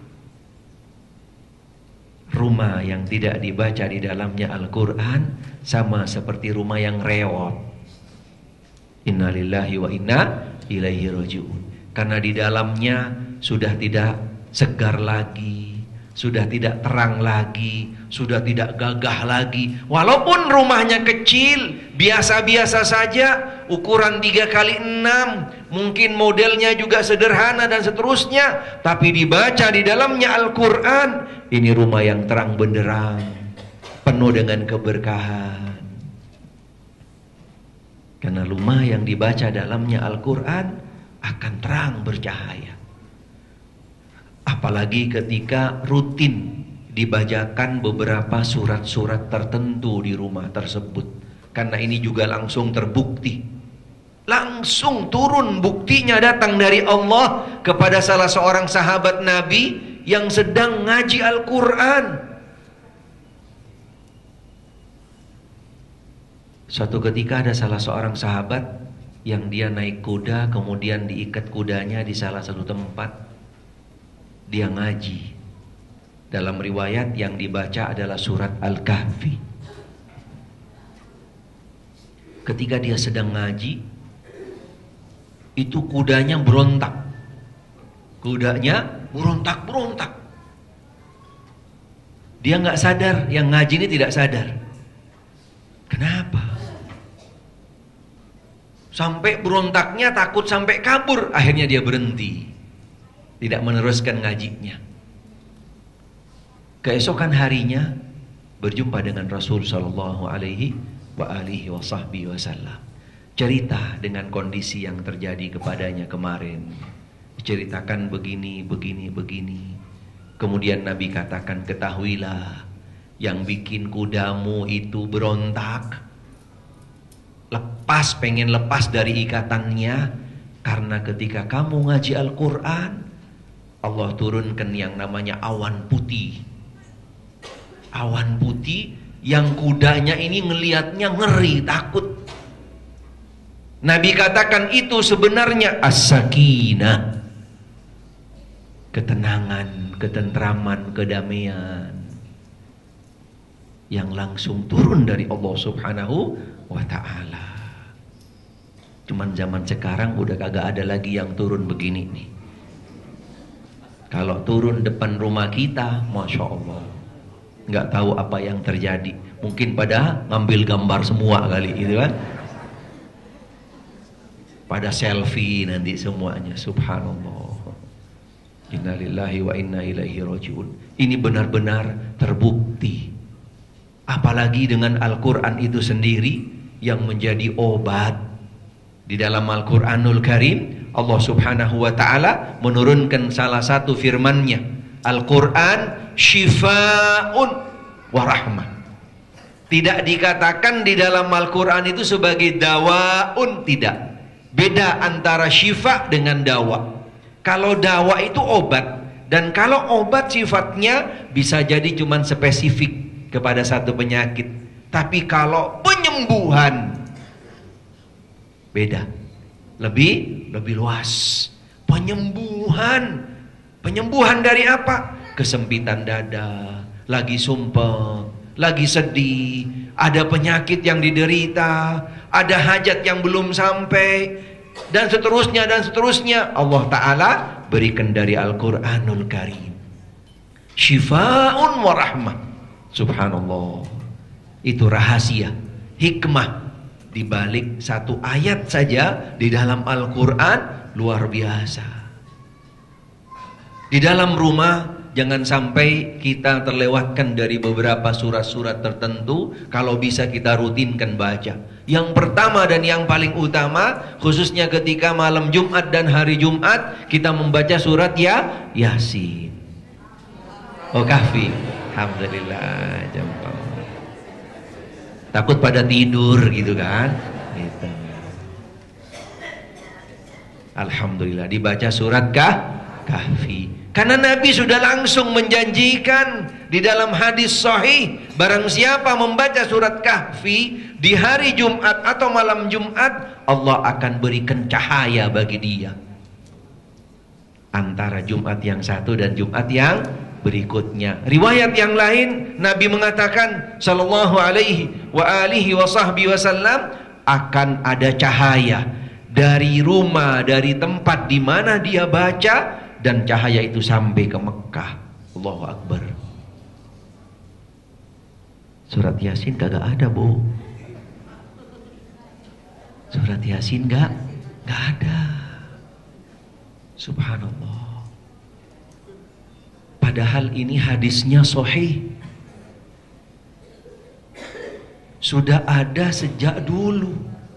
Rumah yang tidak dibaca di dalamnya Al-Quran sama seperti rumah yang rewot. Innalillahi wa inna ilaihi raji'un. Karena di dalamnya sudah tidak segar lagi, sudah tidak terang lagi, sudah tidak gagah lagi. Walaupun rumahnya kecil, biasa-biasa saja, ukuran 3x6, mungkin modelnya juga sederhana dan seterusnya, tapi dibaca di dalamnya Al-Quran, ini rumah yang terang benderang, penuh dengan keberkahan. Karena rumah yang dibaca dalamnya Al-Quran akan terang bercahaya. Apalagi ketika rutin dibacakan beberapa surat-surat tertentu di rumah tersebut. Karena ini juga langsung terbukti, langsung turun buktinya datang dari Allah kepada salah seorang sahabat Nabi yang sedang ngaji Al-Quran. Suatu ketika ada salah seorang sahabat yang dia naik kuda, kemudian diikat kudanya di salah satu tempat, dia ngaji. Dalam riwayat yang dibaca adalah surat Al-Kahfi. Ketika dia sedang ngaji, itu kudanya berontak. Kudanya berontak-berontak. Dia nggak sadar, yang ngaji ini tidak sadar. Kenapa? Sampai berontaknya takut sampai kabur. Akhirnya dia berhenti, tidak meneruskan ngajinya. Keesokan harinya berjumpa dengan Rasul Sallallahu Alaihi Wasallam. Cerita dengan kondisi yang terjadi kepadanya kemarin. Diceritakan begini. Kemudian Nabi katakan, ketahuilah, yang bikin kudamu itu berontak, pengen lepas dari ikatannya, karena ketika kamu ngaji Al-Quran, Allah turunkan yang namanya awan putih. Awan putih yang kudanya ini ngelihatnya ngeri, takut. Nabi katakan itu sebenarnya as-sakinah, ketenangan, ketentraman, kedamaian yang langsung turun dari Allah Subhanahu wa ta'ala. Cuman zaman sekarang udah kagak ada lagi yang turun begini nih. Kalau turun depan rumah kita, Masya Allah, nggak tahu apa yang terjadi. Mungkin pada ngambil gambar semua kali itu kan, pada selfie nanti semuanya. Subhanallah, innalillahi wa inna ilaihi rajiun. Ini benar-benar terbukti. Apalagi dengan Al-Quran itu sendiri yang menjadi obat. Di dalam Al-Quranul Karim, Allah Subhanahu wa ta'ala menurunkan salah satu firman-Nya, Al-Quran syifa'un wa rahmah. Tidak dikatakan di dalam Al-Quran itu sebagai dawaun, tidak. Beda antara syifa dengan dawa. Kalau dawa itu obat, dan kalau obat sifatnya bisa jadi cuman spesifik kepada satu penyakit. Tapi kalau penyembuhan beda, lebih luas. Penyembuhan dari apa? Kesempitan dada, lagi sumpah, lagi sedih, ada penyakit yang diderita, ada hajat yang belum sampai, dan seterusnya dan seterusnya. Allah Ta'ala berikan dari Al-Quranul Karim syifa'un wa rahmah. Subhanallah, itu rahasia, hikmah dibalik satu ayat saja di dalam Al-Quran luar biasa. Di dalam rumah jangan sampai kita terlewatkan dari beberapa surat-surat tertentu. Kalau bisa kita rutinkan baca. Yang pertama dan yang paling utama, khususnya ketika malam Jumat dan hari Jumat, kita membaca surat Yasin. Oh, Kahfi. Alhamdulillah, jempol. Takut pada tidur gitu kan? Gitu. Alhamdulillah dibaca surat Kahfi. Karena Nabi sudah langsung menjanjikan di dalam hadis sahih, barang siapa membaca surat Kahfi di hari Jumat atau malam Jumat, Allah akan berikan cahaya bagi dia antara Jumat yang satu dan Jumat yang berikutnya. Riwayat yang lain, Nabi mengatakan sallallahu alaihi wasallam, akan ada cahaya dari rumah, dari tempat di mana dia baca, dan cahaya itu sampai ke Mekah. Allahu Akbar. Surat Yasin kagak ada, Bu. Surat Yasin gak ada. Subhanallah. Padahal ini hadisnya sahih, sudah ada sejak dulu.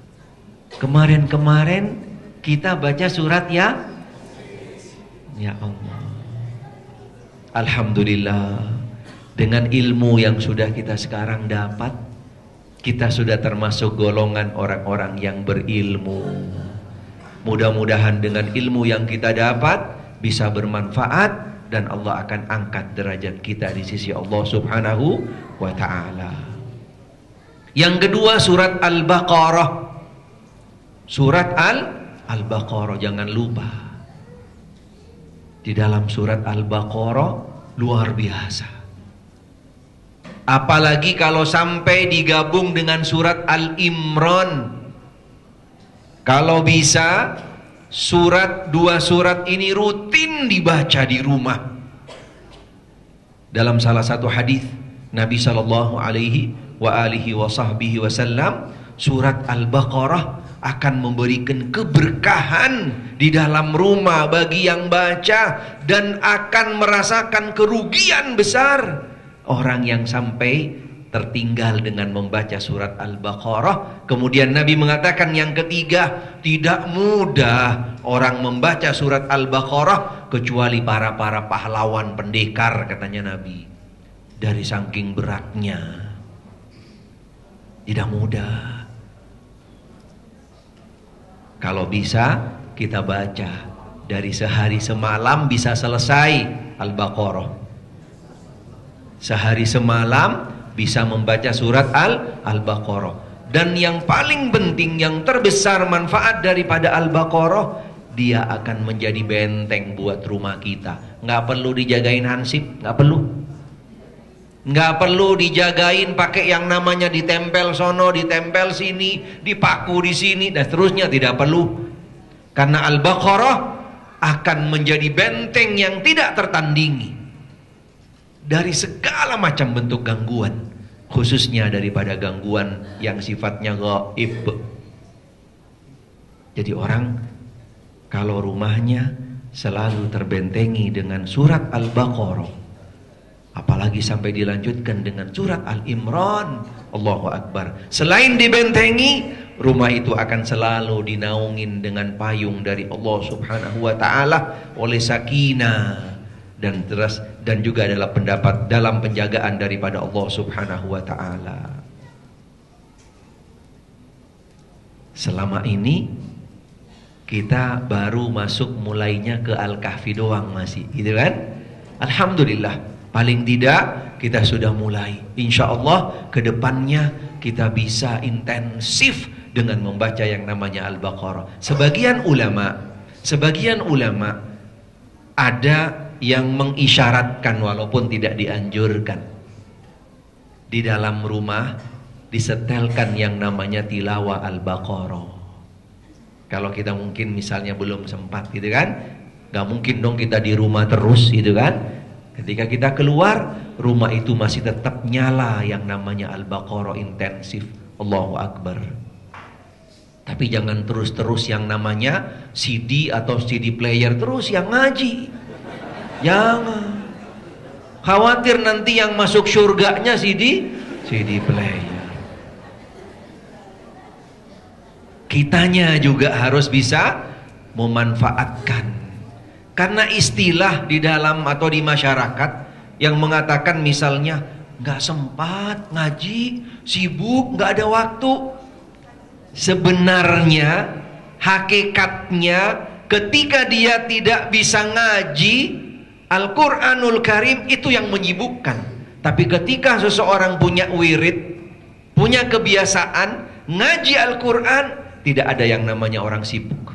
Kemarin kita baca surat ya Allah. Alhamdulillah, Dengan ilmu yang sudah kita sekarang dapat, kita sudah termasuk golongan orang-orang yang berilmu. Mudah-mudahan dengan ilmu yang kita dapat bisa bermanfaat, dan Allah akan angkat derajat kita di sisi Allah Subhanahu wa ta'ala. Yang kedua, surat Al-Baqarah. Surat Al-Baqarah, jangan lupa. Di dalam surat Al-Baqarah luar biasa. Apalagi kalau sampai digabung dengan surat Al-Imran. Kalau bisa, dua surat ini rutin dibaca di rumah. Dalam salah satu hadis Nabi sallallahu alaihi wasallam, surat Al-Baqarah akan memberikan keberkahan di dalam rumah bagi yang baca, dan akan merasakan kerugian besar orang yang sampai tertinggal dengan membaca surat Al-Baqarah. Kemudian Nabi mengatakan yang ketiga, tidak mudah orang membaca surat Al-Baqarah kecuali para pahlawan pendekar, katanya Nabi. Dari saking beratnya, tidak mudah. Kalau bisa kita baca dari sehari semalam bisa selesai Al-Baqarah. Sehari semalam bisa membaca surat Al-Baqarah. Dan yang paling penting, yang terbesar manfaat daripada Al-Baqarah, dia akan menjadi benteng buat rumah kita. Nggak perlu dijagain hansip, nggak perlu. Nggak perlu dijagain pakai yang namanya ditempel sono, ditempel sini, dipaku di sini, dan seterusnya, tidak perlu. Karena Al-Baqarah akan menjadi benteng yang tidak tertandingi dari segala macam bentuk gangguan, khususnya daripada gangguan yang sifatnya gaib. Jadi orang kalau rumahnya selalu terbentengi dengan surat Al-Baqarah, apalagi sampai dilanjutkan dengan surat Al-Imran, Allahu Akbar. Selain dibentengi, rumah itu akan selalu dinaungin dengan payung dari Allah Subhanahu wa ta'ala oleh sakinah, dan juga dalam penjagaan daripada Allah Subhanahu wa ta'ala. Selama ini kita baru masuk mulainya ke Al-Kahfi doang masih, gitu kan? Alhamdulillah, paling tidak kita sudah mulai. Insya Allah kedepannya kita bisa intensif dengan membaca yang namanya Al-Baqarah. Sebagian ulama ada yang mengisyaratkan, walaupun tidak dianjurkan, di dalam rumah disetelkan yang namanya tilawah Al-Baqarah. Kalau kita mungkin misalnya belum sempat, gitu kan, gak mungkin dong kita di rumah terus, gitu kan. Ketika kita keluar, rumah itu masih tetap nyala yang namanya Al-Baqarah intensif. Allahu Akbar. Tapi jangan terus-terus yang namanya CD atau CD player terus yang ngaji. Jangan. Khawatir nanti yang masuk surganya CD player. Kitanya juga harus bisa memanfaatkan. Karena istilah di dalam atau di masyarakat yang mengatakan misalnya nggak sempat ngaji, sibuk, nggak ada waktu. Sebenarnya hakikatnya ketika dia tidak bisa ngaji Al-Quranul Karim, itu yang menyibukkan. Tapi ketika seseorang punya wirid, punya kebiasaan ngaji Al-Quran, tidak ada yang namanya orang sibuk.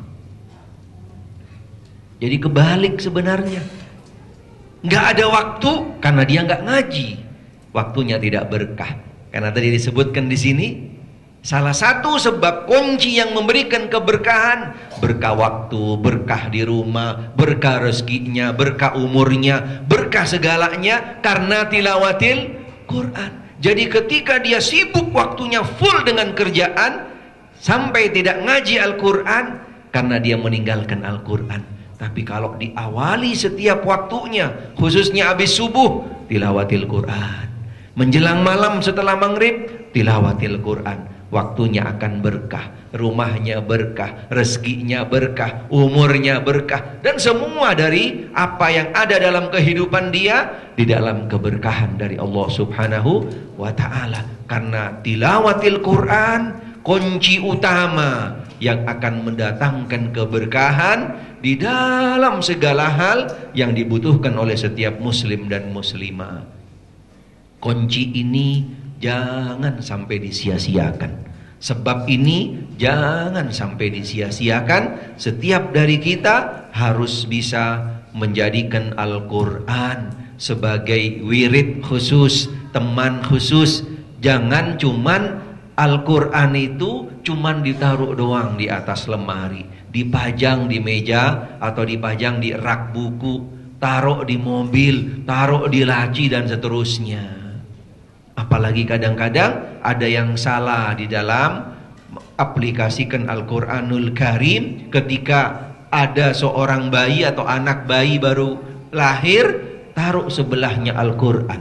Jadi kebalik sebenarnya. Nggak ada waktu karena dia nggak ngaji. Waktunya tidak berkah. Karena tadi disebutkan di sini, salah satu sebab kunci yang memberikan keberkahan, berkah waktu, berkah di rumah, berkah rezekinya, berkah umurnya, berkah segalanya karena tilawatil Quran. Jadi ketika dia sibuk waktunya full dengan kerjaan, sampai tidak ngaji Al-Quran karena dia meninggalkan Al-Quran. Tapi kalau diawali setiap waktunya, khususnya habis subuh, tilawatil Quran. Menjelang malam setelah maghrib, tilawatil Quran. waktunya akan berkah, rumahnya berkah, rezekinya berkah, umurnya berkah, dan semua dari apa yang ada dalam kehidupan dia di dalam keberkahan dari Allah Subhanahu wa ta'ala. Karena tilawatil Quran kunci utama yang akan mendatangkan keberkahan di dalam segala hal yang dibutuhkan oleh setiap muslim dan muslimah. Kunci ini jangan sampai disia-siakan. Sebab ini jangan sampai disia-siakan. Setiap dari kita harus bisa menjadikan Al-Quran sebagai wirid khusus, teman khusus. Jangan cuman Al-Quran itu cuman ditaruh doang di atas lemari, dipajang di meja atau dipajang di rak buku, taruh di mobil, taruh di laci dan seterusnya. Apalagi kadang-kadang ada yang salah di dalam aplikasikan Al-Quranul Karim. Ketika ada seorang bayi atau anak bayi baru lahir, taruh sebelahnya Al-Quran,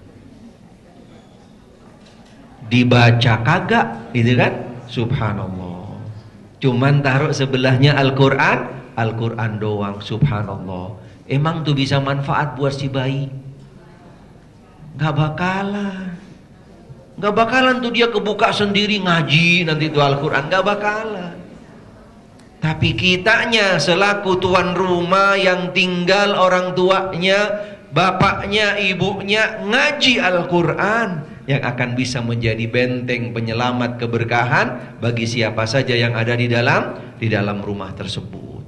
dibaca kagak, gitu kan? Subhanallah. Cuman taruh sebelahnya Al-Quran, Al-Quran doang. Subhanallah. Emang tuh bisa manfaat buat si bayi? Gak bakalan. Gak bakalan tuh dia kebuka sendiri ngaji nanti tuh Al-Quran. Gak bakalan. Tapi kitanya selaku tuan rumah yang tinggal orang tuanya, bapaknya, ibunya ngaji Al-Quran, yang akan bisa menjadi benteng penyelamat keberkahan bagi siapa saja yang ada di dalam rumah tersebut.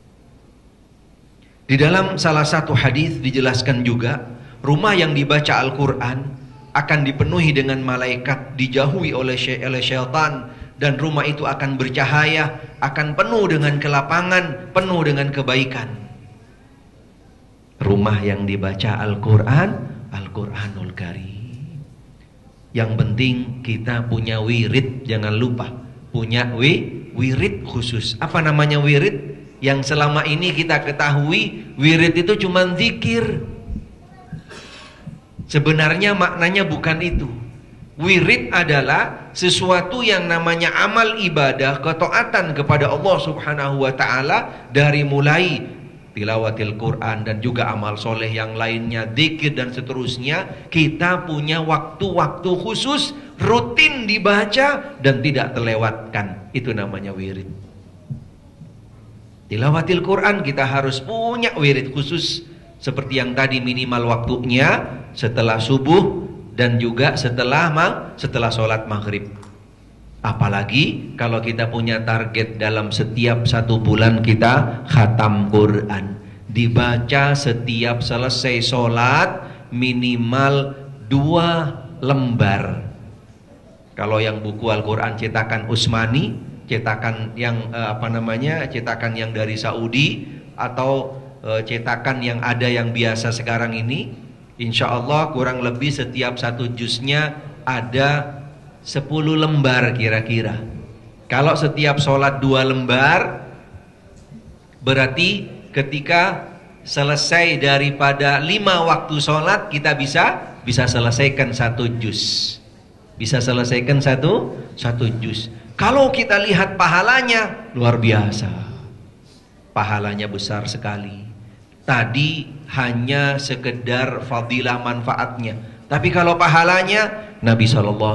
Di dalam salah satu hadis dijelaskan juga, rumah yang dibaca Al-Quran akan dipenuhi dengan malaikat, dijauhi oleh syaitan, dan rumah itu akan bercahaya, akan penuh dengan kelapangan, penuh dengan kebaikan. Rumah yang dibaca Al-Quran, Al-Quranul Karim. Yang penting kita punya wirid, jangan lupa punya wirid khusus. Apa namanya wirid? Yang selama ini kita ketahui wirid itu cuma zikir. Sebenarnya maknanya bukan itu. Wirid adalah sesuatu yang namanya amal ibadah, ketaatan kepada Allah Subhanahu wa ta'ala, dari mulai tilawatil Quran dan juga amal soleh yang lainnya, dzikir dan seterusnya. Kita punya waktu-waktu khusus, rutin dibaca dan tidak terlewatkan. Itu namanya wirid. Tilawatil Quran kita harus punya wirid khusus, seperti yang tadi minimal waktunya setelah subuh dan juga setelah sholat maghrib. Apalagi kalau kita punya target dalam setiap 1 bulan kita khatam Quran, dibaca setiap selesai sholat minimal 2 lembar. Kalau yang buku Al-Quran cetakan Utsmani, cetakan yang cetakan yang dari Saudi, atau cetakan yang ada yang biasa sekarang ini, insya Allah kurang lebih setiap 1 juznya ada 10 lembar kira-kira. Kalau setiap sholat 2 lembar, berarti ketika selesai daripada 5 waktu sholat, kita bisa selesaikan 1 juz. Bisa selesaikan satu juz. Kalau kita lihat pahalanya, luar biasa. Pahalanya besar sekali. Tadi hanya sekedar fadilah manfaatnya. Tapi kalau pahalanya, Nabi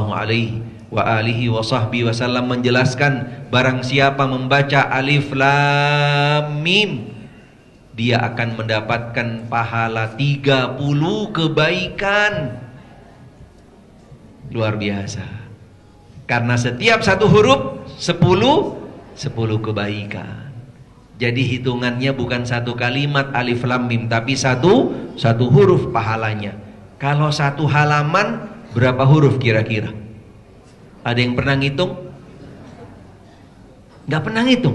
SAW menjelaskan, barang siapa membaca Alif Lam Mim, dia akan mendapatkan pahala 30 kebaikan. Luar biasa. Karena setiap 1 huruf 10 kebaikan. Jadi hitungannya bukan 1 kalimat Alif Lam Mim, tapi satu huruf pahalanya. Kalau 1 halaman berapa huruf kira-kira? Ada yang pernah ngitung? Nggak pernah ngitung.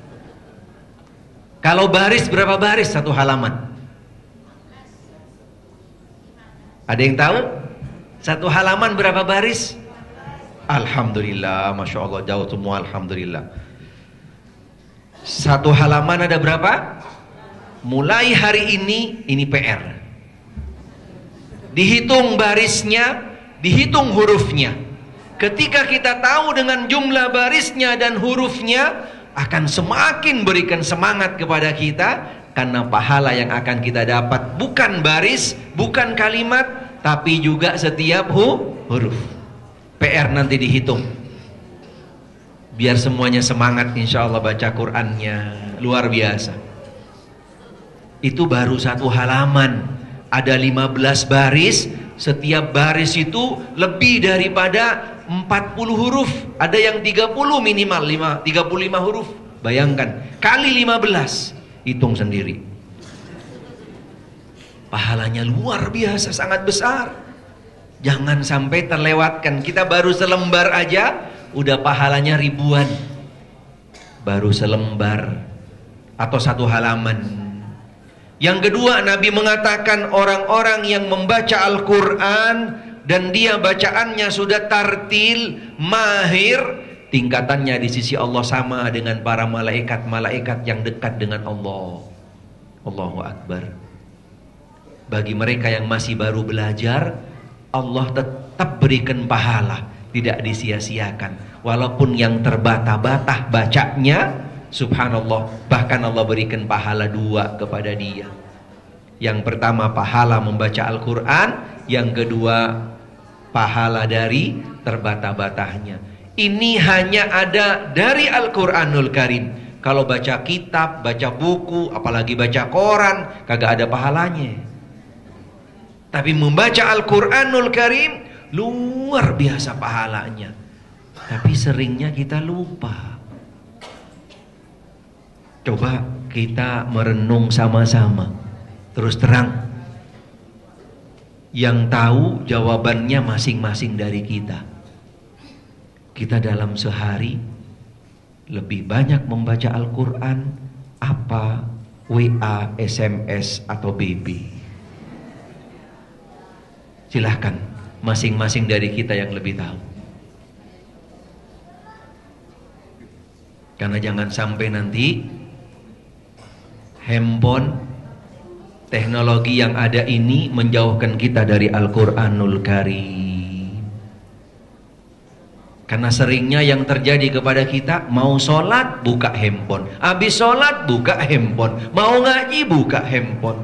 Kalau baris berapa baris 1 halaman? Ada yang tahu? 1 halaman berapa baris? Alhamdulillah, Masya Allah, jauh semua, Alhamdulillah. 1 halaman ada berapa? Mulai hari ini PR. Dihitung barisnya, dihitung hurufnya. Ketika kita tahu dengan jumlah barisnya dan hurufnya, akan semakin berikan semangat kepada kita, karena pahala yang akan kita dapat bukan baris, bukan kalimat, tapi juga setiap huruf. PR nanti dihitung, biar semuanya semangat insya Allah baca Qur'annya. Luar biasa. Itu baru satu halaman, ada 15 baris. Setiap baris itu lebih daripada 40 huruf. Ada yang 30 minimal, 35 huruf. Bayangkan, kali 15, hitung sendiri. Pahalanya luar biasa, sangat besar. Jangan sampai terlewatkan. Kita baru selembar aja udah pahalanya ribuan. Baru selembar atau satu halaman. Yang kedua, Nabi mengatakan orang-orang yang membaca Al-Quran dan dia bacaannya sudah tartil, mahir, tingkatannya di sisi Allah sama dengan para malaikat-malaikat yang dekat dengan Allah. Allahu Akbar. Bagi mereka yang masih baru belajar, Allah tetap berikan pahala, tidak disia-siakan. Walaupun yang terbata-bata bacanya, subhanallah, bahkan Allah berikan pahala 2 kepada dia. Yang pertama pahala membaca Al-Quran, yang kedua pahala dari terbata-batahnya. Ini hanya ada dari Al-Quranul Karim. Kalau baca kitab, baca buku, apalagi baca koran, kagak ada pahalanya. Tapi membaca Al-Quranul Karim luar biasa pahalanya. Tapi seringnya kita lupa. Coba kita merenung sama-sama. Terus terang, yang tahu jawabannya masing-masing dari kita. Kita dalam sehari lebih banyak membaca Al-Quran apa WA, SMS atau BB? Silahkan, masing-masing dari kita yang lebih tahu. Karena jangan sampai nanti handphone, teknologi yang ada ini menjauhkan kita dari Al-Quranul Karim. Karena seringnya yang terjadi kepada kita, mau sholat buka handphone, habis sholat buka handphone, mau ngaji buka handphone.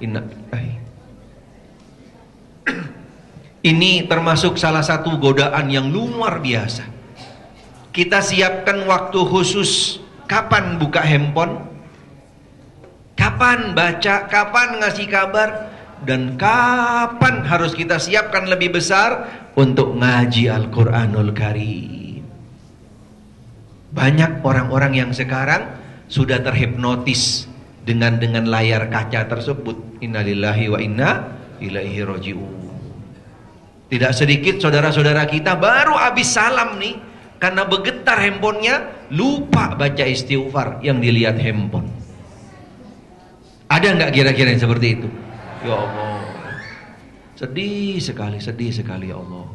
Ini termasuk salah satu godaan yang luar biasa. Kita siapkan waktu khusus. Kapan buka handphone, kapan baca, kapan ngasih kabar, dan kapan harus kita siapkan lebih besar untuk ngaji Al-Quranul Karim. Banyak orang-orang yang sekarang sudah terhipnotis dengan layar kaca tersebut. Innalillahi wa inna ilaihi raji'un. Tidak sedikit saudara-saudara kita baru habis salam nih, karena bergetar handphonenya, lupa baca istighfar yang dilihat handphone. Ada nggak kira-kira yang seperti itu? Ya Allah, sedih sekali ya Allah.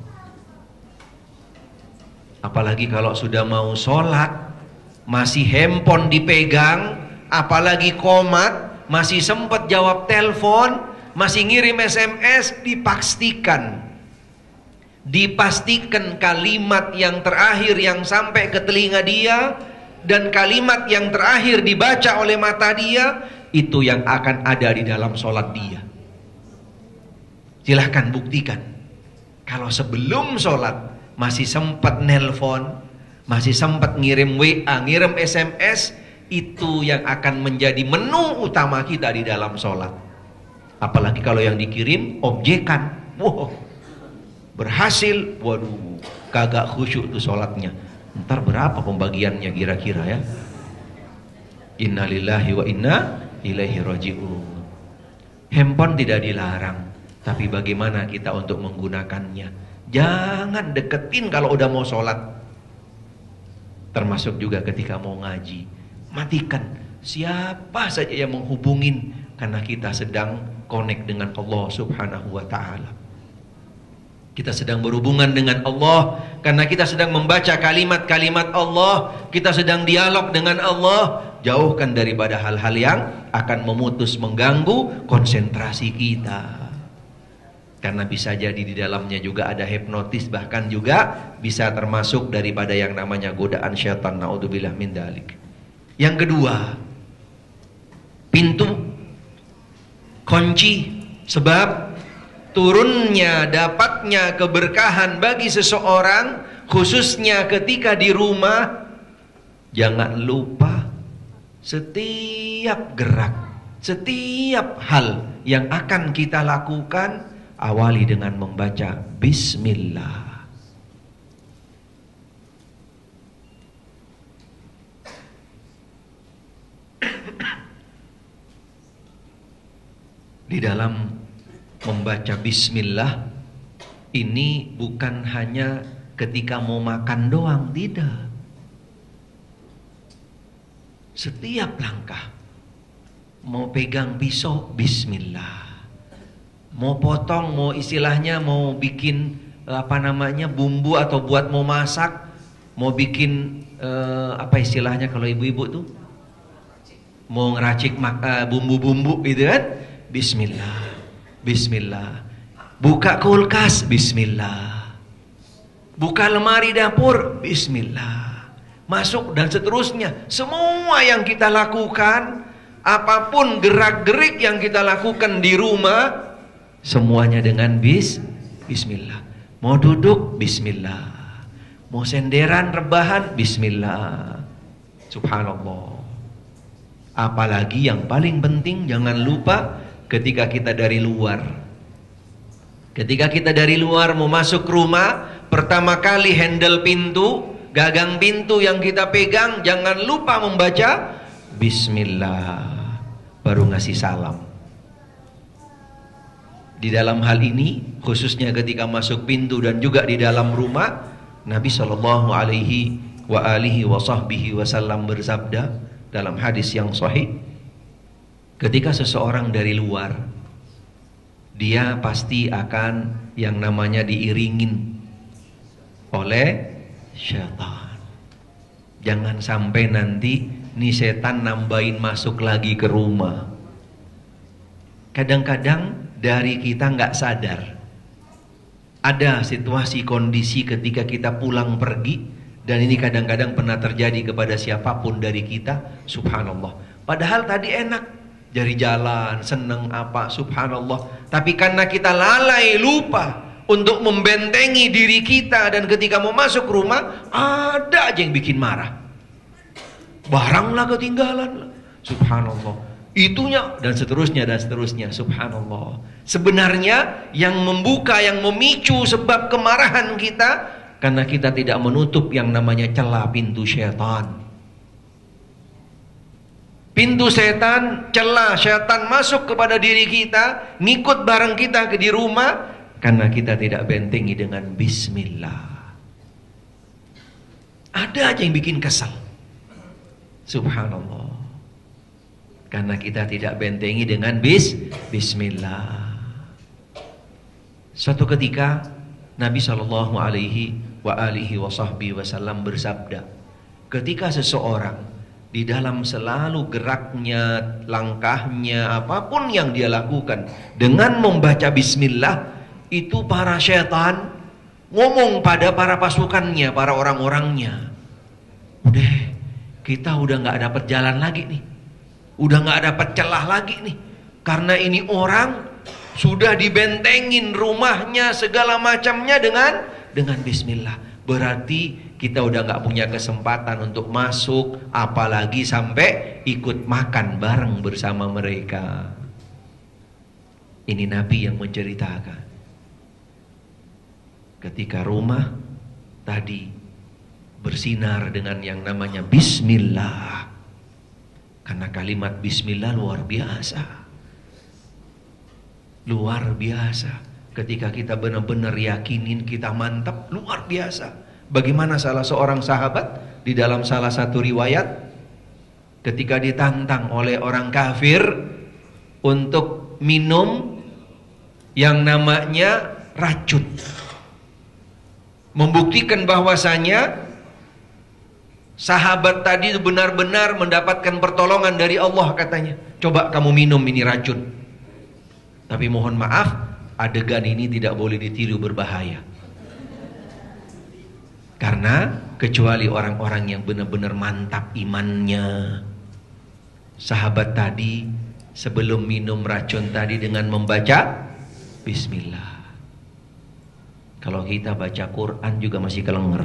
Apalagi kalau sudah mau sholat, masih handphone dipegang, apalagi qomat, masih sempat jawab telepon, masih ngirim SMS, dipastikan kalimat yang terakhir yang sampai ke telinga dia dan kalimat yang terakhir dibaca oleh mata dia, itu yang akan ada di dalam sholat dia. Silahkan buktikan. Kalau sebelum sholat masih sempat nelpon, masih sempat ngirim WA, ngirim SMS, itu yang akan menjadi menu utama kita di dalam sholat. Apalagi kalau yang dikirim objekan, wow, berhasil, waduh, kagak khusyuk tuh sholatnya. Ntar berapa pembagiannya kira-kira ya? Innalillahi wa inna ilaihi raji'un. Handphone tidak dilarang, tapi bagaimana kita untuk menggunakannya? Jangan deketin kalau udah mau sholat. Termasuk juga ketika mau ngaji, matikan siapa saja yang menghubungin, karena kita sedang connect dengan Allah Subhanahu wa ta'ala. Kita sedang berhubungan dengan Allah, karena kita sedang membaca kalimat-kalimat Allah, kita sedang dialog dengan Allah. Jauhkan daripada hal-hal yang akan memutus, mengganggu konsentrasi kita. Karena karena bisa jadi di dalamnya juga ada hipnotis, bahkan juga bisa termasuk daripada yang namanya godaan syaitan. Naudzubillah min dzalik. Yang kedua, pintu kunci sebab turunnya dapatnya keberkahan bagi seseorang, khususnya ketika di rumah. Jangan lupa setiap gerak, setiap hal yang akan kita lakukan, awali dengan membaca bismillah. Di dalam membaca bismillah ini bukan hanya ketika mau makan doang, tidak. Setiap langkah. Mau pegang pisau, bismillah. Mau potong, mau istilahnya mau bikin bumbu atau buat mau masak, mau bikin apa istilahnya kalau ibu-ibu tuh? Mau ngeracik bumbu-bumbu gitu kan? Bismillah. Bismillah. Buka kulkas, bismillah. Buka lemari dapur, bismillah. Masuk dan seterusnya. Semua yang kita lakukan, apapun gerak-gerik yang kita lakukan di rumah, semuanya dengan bismillah. Mau duduk, bismillah. Mau senderan, rebahan, bismillah. Subhanallah. Apalagi yang paling penting, jangan lupa ketika kita dari luar. Ketika kita dari luar mau masuk rumah, pertama kali handle pintu, gagang pintu yang kita pegang, jangan lupa membaca bismillah, baru ngasih salam. Di dalam hal ini, khususnya ketika masuk pintu dan juga di dalam rumah, Nabi Shallallahu Alaihi Wasallam bersabda dalam hadis yang sahih, ketika seseorang dari luar, dia pasti akan yang namanya diiringin oleh syaitan. Jangan sampai nanti nih setan nambahin masuk lagi ke rumah. Kadang-kadang dari kita nggak sadar, ada situasi kondisi ketika kita pulang pergi, dan ini kadang-kadang pernah terjadi kepada siapapun dari kita, subhanallah. Padahal tadi enak, dari jalan, seneng apa, subhanallah. Tapi karena kita lalai, lupa untuk membentengi diri kita, dan ketika mau masuk rumah, ada aja yang bikin marah. Baranglah ketinggalan, subhanallah. Itunya dan seterusnya, subhanallah. Sebenarnya yang membuka, yang memicu sebab kemarahan kita, karena kita tidak menutup yang namanya celah pintu syaitan. Pintu setan, celah syaitan masuk kepada diri kita, ngikut bareng kita ke di rumah, karena kita tidak bentengi dengan bismillah. Ada aja yang bikin kesal, subhanallah, karena kita tidak bentengi dengan bismillah. Suatu ketika Nabi Shallallahu Alaihi Wasallam bersabda, ketika seseorang di dalam selalu geraknya, langkahnya, apapun yang dia lakukan dengan membaca bismillah, itu para syaitan ngomong pada para pasukannya, para orang-orangnya, udah, kita udah nggak dapat jalan lagi nih, udah nggak dapat celah lagi nih, karena ini orang sudah dibentengin rumahnya segala macamnya dengan bismillah. Berarti kita udah nggak punya kesempatan untuk masuk, apalagi sampai ikut makan bareng bersama mereka. Ini Nabi yang menceritakan, ketika rumah tadi bersinar dengan yang namanya bismillah. Karena kalimat bismillah luar biasa. Luar biasa. Ketika kita benar-benar yakinin, kita mantap, luar biasa. Bagaimana salah seorang sahabat di dalam salah satu riwayat, ketika ditantang oleh orang kafir untuk minum yang namanya racun, membuktikan bahwasanya sahabat tadi benar-benar mendapatkan pertolongan dari Allah, katanya, coba kamu minum ini racun. Tapi mohon maaf, adegan ini tidak boleh ditiru, berbahaya. Karena kecuali orang-orang yang benar-benar mantap imannya. Sahabat tadi sebelum minum racun tadi dengan membaca Bismillah. Kalau kita baca Quran juga masih kelenger.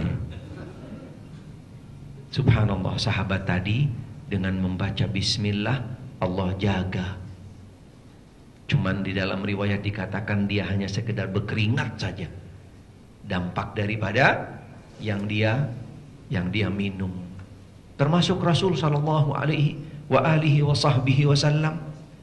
Subhanallah, sahabat tadi dengan membaca Bismillah Allah jaga. Cuman di dalam riwayat dikatakan dia hanya sekedar berkeringat saja. Dampak daripada yang dia minum. Termasuk Rasul sallallahu alaihi wa alihi wa sahbihi wasallam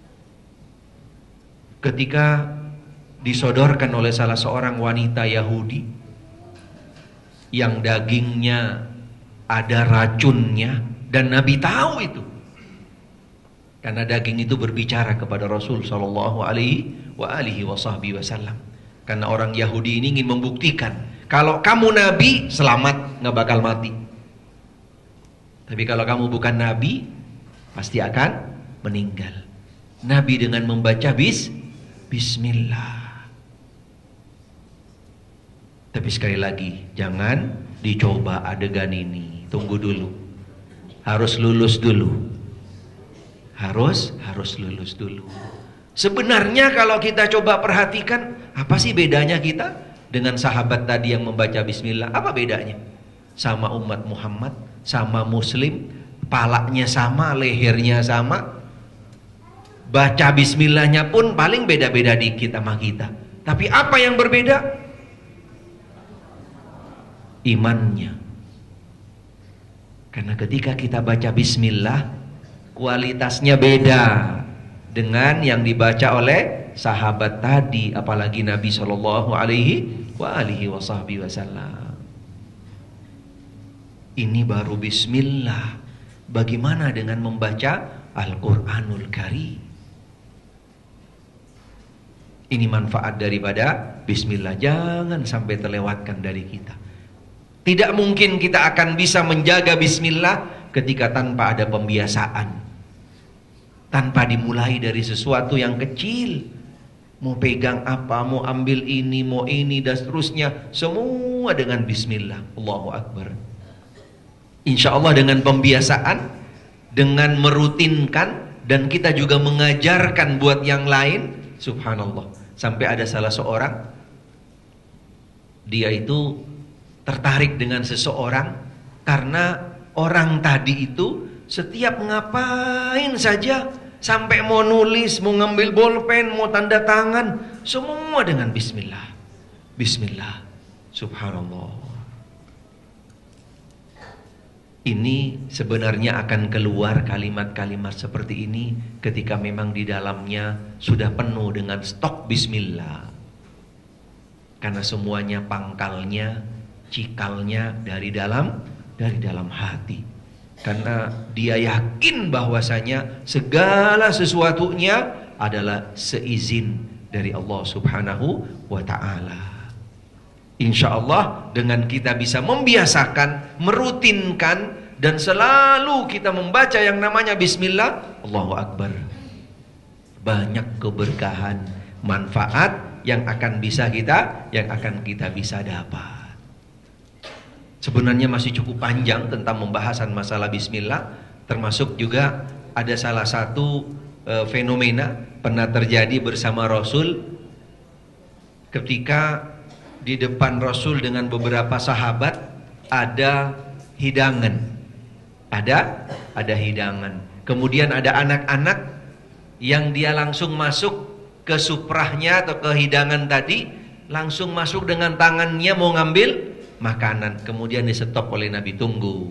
ketika disodorkan oleh salah seorang wanita Yahudi yang dagingnya ada racunnya, dan Nabi tahu itu. Karena daging itu berbicara kepada Rasul sallallahu alaihi wa alihi wa sahbihi wasallam. Karena orang Yahudi ini ingin membuktikan kalau kamu Nabi, selamat, nggak bakal mati. Tapi kalau kamu bukan Nabi, pasti akan meninggal. Nabi dengan membaca Bismillah. Tapi sekali lagi, jangan dicoba adegan ini. Tunggu dulu. Harus lulus dulu. Harus lulus dulu. Sebenarnya kalau kita coba perhatikan, apa sih bedanya kita dengan sahabat tadi yang membaca Bismillah? Apa bedanya? Sama umat Muhammad, sama Muslim, palanya sama, lehernya sama. Baca Bismillahnya pun paling beda-beda dikit sama kita. Tapi apa yang berbeda? Imannya. Karena ketika kita baca Bismillah, kualitasnya beda dengan yang dibaca oleh sahabat tadi, apalagi Nabi Shallallahu alaihi wasallam. Ini baru Bismillah. Bagaimana dengan membaca Al-Quranul Karim? Ini manfaat daripada Bismillah. Jangan sampai terlewatkan dari kita. Tidak mungkin kita akan bisa menjaga Bismillah ketika tanpa ada pembiasaan. Tanpa dimulai dari sesuatu yang kecil. Mau pegang apa, mau ambil ini, mau ini, dan seterusnya. Semua dengan Bismillah. Allahu Akbar. Insya Allah dengan pembiasaan, dengan merutinkan, dan kita juga mengajarkan buat yang lain. Subhanallah. Sampai ada salah seorang, dia itu tertarik dengan seseorang karena orang tadi itu setiap ngapain saja, sampai mau nulis, mau ngambil bolpen, mau tanda tangan, semua dengan Bismillah. Bismillah. Subhanallah. Ini sebenarnya akan keluar kalimat-kalimat seperti ini ketika memang di dalamnya sudah penuh dengan stok Bismillah. Karena semuanya pangkalnya, cikalnya dari dalam hati. Karena dia yakin bahwasanya segala sesuatunya adalah seizin dari Allah Subhanahu wa ta'ala. Insya Allah dengan kita bisa membiasakan, merutinkan, dan selalu kita membaca yang namanya Bismillah, Allahu Akbar, banyak keberkahan, manfaat yang akan kita bisa dapat. Sebenarnya masih cukup panjang tentang pembahasan masalah Bismillah. Termasuk juga ada salah satu fenomena pernah terjadi bersama Rasul ketika di depan Rasul dengan beberapa sahabat ada hidangan. Ada hidangan. Kemudian ada anak-anak yang dia langsung masuk ke suprahnya atau ke hidangan tadi, langsung masuk dengan tangannya mau ngambil makanan. Kemudian di-stop oleh Nabi. Tunggu.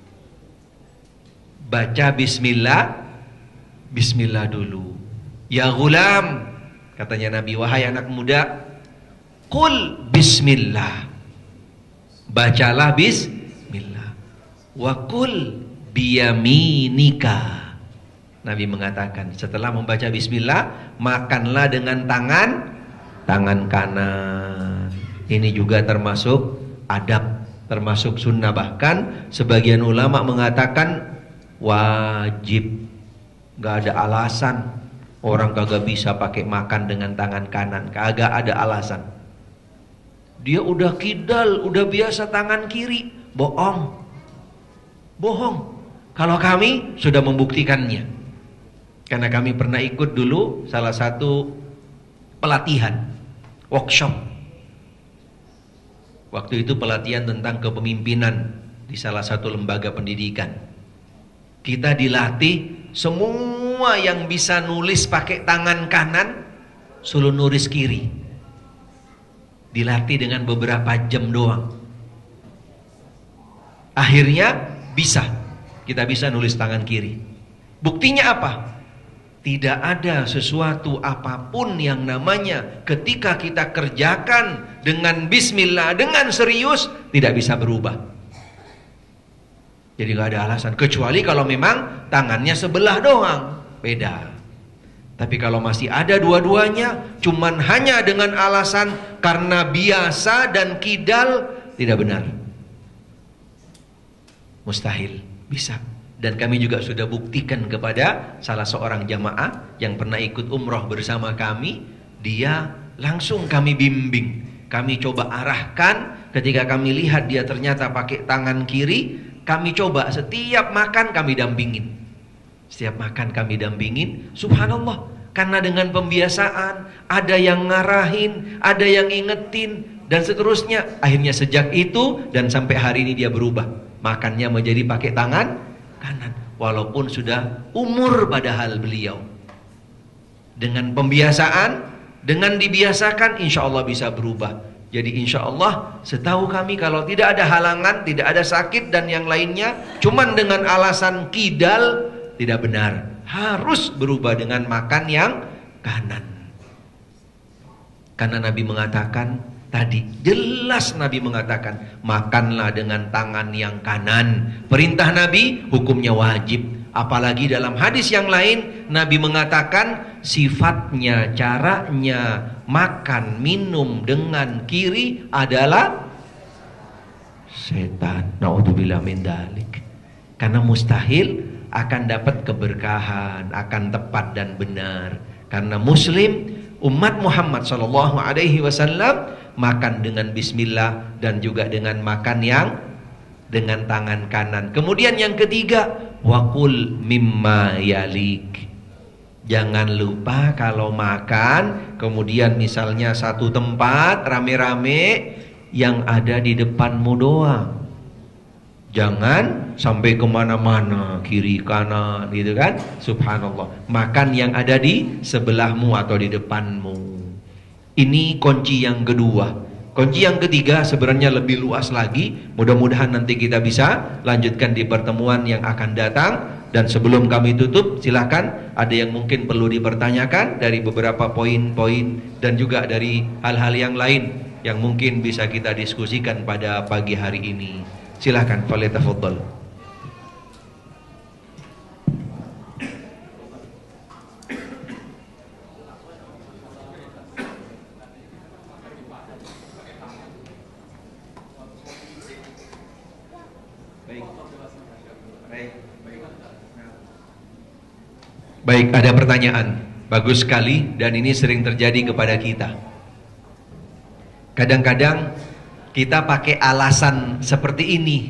Baca Bismillah. Bismillah dulu. Ya ghulam, katanya Nabi, wahai anak muda, qul Bismillah. Bacalah Bismillah. Wa qul biyaminika. Nabi mengatakan, setelah membaca Bismillah, makanlah dengan tangan kanan. Ini juga termasuk adab, termasuk sunnah. Bahkan sebagian ulama mengatakan wajib, gak ada alasan. Orang kagak bisa pakai makan dengan tangan kanan, kagak ada alasan. Dia udah kidal, udah biasa tangan kiri. Bohong. Bohong. Kalau kami sudah membuktikannya. Karena kami pernah ikut dulu salah satu pelatihan, workshop. Waktu itu pelatihan tentang kepemimpinan di salah satu lembaga pendidikan. Kita dilatih semua yang bisa nulis pakai tangan kanan suruh nulis kiri. Dilatih dengan beberapa jam doang. Akhirnya bisa. Kita bisa nulis tangan kiri. Buktinya apa? Tidak ada sesuatu apapun yang namanya ketika kita kerjakan dengan bismillah, dengan serius, tidak bisa berubah. Jadi gak ada alasan. Kecuali kalau memang tangannya sebelah doang, beda. Tapi kalau masih ada dua-duanya, cuman hanya dengan alasan karena biasa dan kidal, tidak benar. Mustahil, bisa. Dan kami juga sudah buktikan kepada salah seorang jamaah yang pernah ikut umroh bersama kami. Dia langsung kami bimbing, kami coba arahkan. Ketika kami lihat dia ternyata pakai tangan kiri, kami coba setiap makan kami dampingin. Setiap makan kami dampingin. Subhanallah, karena dengan pembiasaan, ada yang ngarahin, ada yang ingetin, dan seterusnya. Akhirnya sejak itu dan sampai hari ini dia berubah. Makannya menjadi pakai tangan kanan, walaupun sudah umur padahal beliau. Dengan pembiasaan, dengan dibiasakan, insya Allah bisa berubah. Jadi insya Allah setahu kami kalau tidak ada halangan, tidak ada sakit dan yang lainnya, cuman dengan alasan kidal, tidak benar. Harus berubah dengan makan yang kanan. Karena Nabi mengatakan tadi, jelas Nabi mengatakan, makanlah dengan tangan yang kanan. Perintah Nabi, hukumnya wajib. Apalagi dalam hadis yang lain, Nabi mengatakan sifatnya, caranya makan, minum dengan kiri adalah setan. Na'udzubillah min dzalik. Karena mustahil akan dapat keberkahan, akan tepat dan benar. Karena Muslim, umat Muhammad SAW makan dengan bismillah dan juga dengan makan yang dengan tangan kanan. Kemudian yang ketiga, wakul mimma yalik. Jangan lupa kalau makan, kemudian misalnya satu tempat rame-rame, yang ada di depanmu doang. Jangan sampai kemana-mana, kiri kanan gitu kan. Subhanallah. Makan yang ada di sebelahmu atau di depanmu. Ini kunci yang kedua. Kunci yang ketiga sebenarnya lebih luas lagi. Mudah-mudahan nanti kita bisa lanjutkan di pertemuan yang akan datang. Dan sebelum kami tutup, silakan ada yang mungkin perlu dipertanyakan dari beberapa poin-poin dan juga dari hal-hal yang lain yang mungkin bisa kita diskusikan pada pagi hari ini. Silakan, falyatafaddal. Baik, ada pertanyaan. Bagus sekali, dan ini sering terjadi kepada kita. Kadang-kadang kita pakai alasan seperti ini.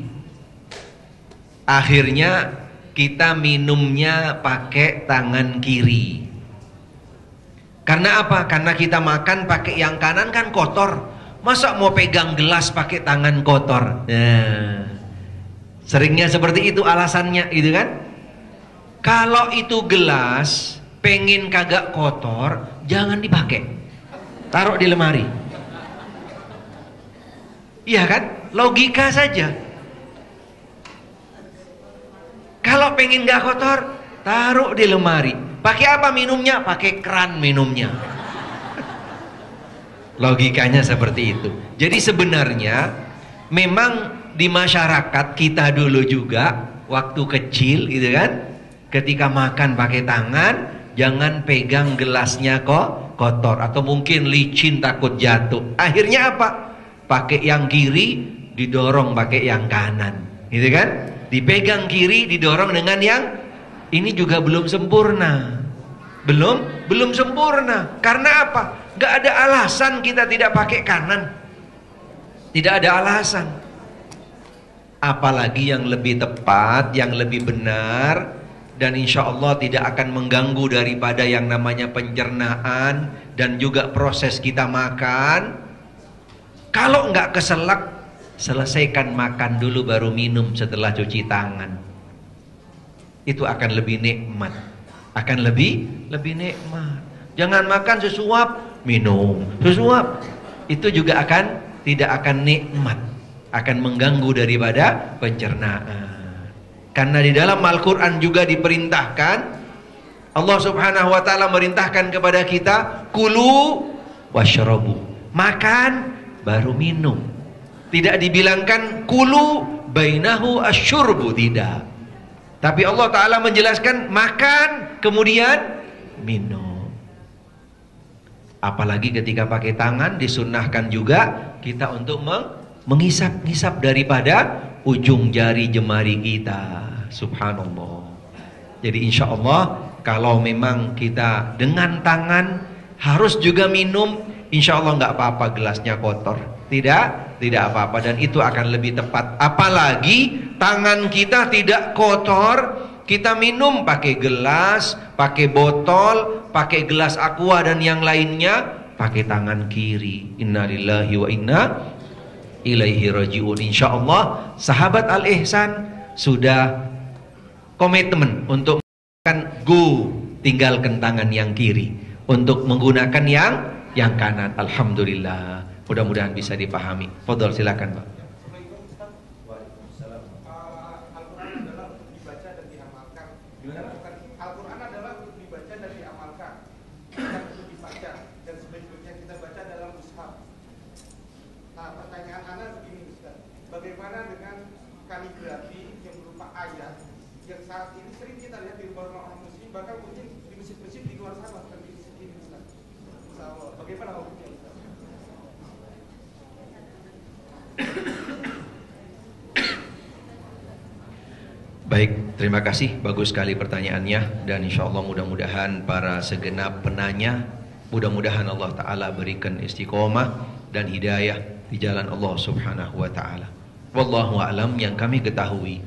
Akhirnya kita minumnya pakai tangan kiri. Karena apa? Karena kita makan pakai yang kanan kan kotor. Masa mau pegang gelas pakai tangan kotor? Nah, seringnya seperti itu alasannya, gitu kan? Kalau itu gelas pengen kagak kotor, jangan dipakai, taruh di lemari. Iya kan? Logika saja. Kalau pengen gak kotor, taruh di lemari. Pakai apa minumnya? Pakai keran minumnya. Logikanya seperti itu. Jadi sebenarnya memang di masyarakat kita dulu juga waktu kecil gitu kan, ketika makan pakai tangan, jangan pegang gelasnya kok kotor atau mungkin licin takut jatuh. Akhirnya apa? Pakai yang kiri, didorong pakai yang kanan, gitu kan? Dipegang kiri, didorong dengan yang ini juga belum sempurna. belum sempurna. Karena apa? Gak ada alasan kita tidak pakai kanan. Tidak ada alasan. Apalagi yang lebih tepat, yang lebih benar, dan insya Allah tidak akan mengganggu daripada yang namanya pencernaan dan juga proses kita makan. Kalau nggak keselak, selesaikan makan dulu baru minum setelah cuci tangan. Itu akan lebih nikmat, akan lebih nikmat. Jangan makan sesuap, minum sesuap, itu juga tidak akan nikmat, akan mengganggu daripada pencernaan. Karena di dalam Al-Quran juga diperintahkan, Allah subhanahu wa ta'ala merintahkan kepada kita, kulu washrabu, makan baru minum. Tidak dibilangkan kulu bainahu asyurbu, tidak. Tapi Allah ta'ala menjelaskan makan kemudian minum. Apalagi ketika pakai tangan disunnahkan juga kita untuk menghisap-hisap daripada ujung jari jemari kita. Subhanallah. Jadi insya Allah kalau memang kita dengan tangan harus juga minum, insya Allah nggak apa-apa gelasnya kotor. Tidak apa-apa, dan itu akan lebih tepat. Apalagi tangan kita tidak kotor, kita minum pakai gelas, pakai botol, pakai gelas aqua dan yang lainnya, pakai tangan kiri. Innalillahi wa inna ilaihi rajiun. Insya Allah sahabat Al-Ihsan sudah komitmen untuk menggunakan tinggalkan tangan yang kiri untuk menggunakan yang kanan. Alhamdulillah, mudah-mudahan bisa dipahami. Fadhol, silakan Pak. Al-Quran adalah dibaca dan diamalkan. Al-Quran adalah dibaca dan diamalkan, bukan untuk dibaca dan sebaiknya kita baca dalam mushaf. Nah, pertanyaan Anda begini, Ustaz. Bagaimana dengan kaligrafi yang berupa ayat yang saat ini sering kita lihat di rumah orang muslim, bahkan mungkin di masjid-masjid di luar sana, bukan di sini, Ustaz. Insyaallah. Bagaimana hukumnya, Ustaz? Baik, terima kasih, bagus sekali pertanyaannya. Dan insya Allah mudah-mudahan para segenap penanya, mudah-mudahan Allah Ta'ala berikan istiqomah dan hidayah di jalan Allah Subhanahu wa Ta'ala. Wallahu a'lam, yang kami ketahui,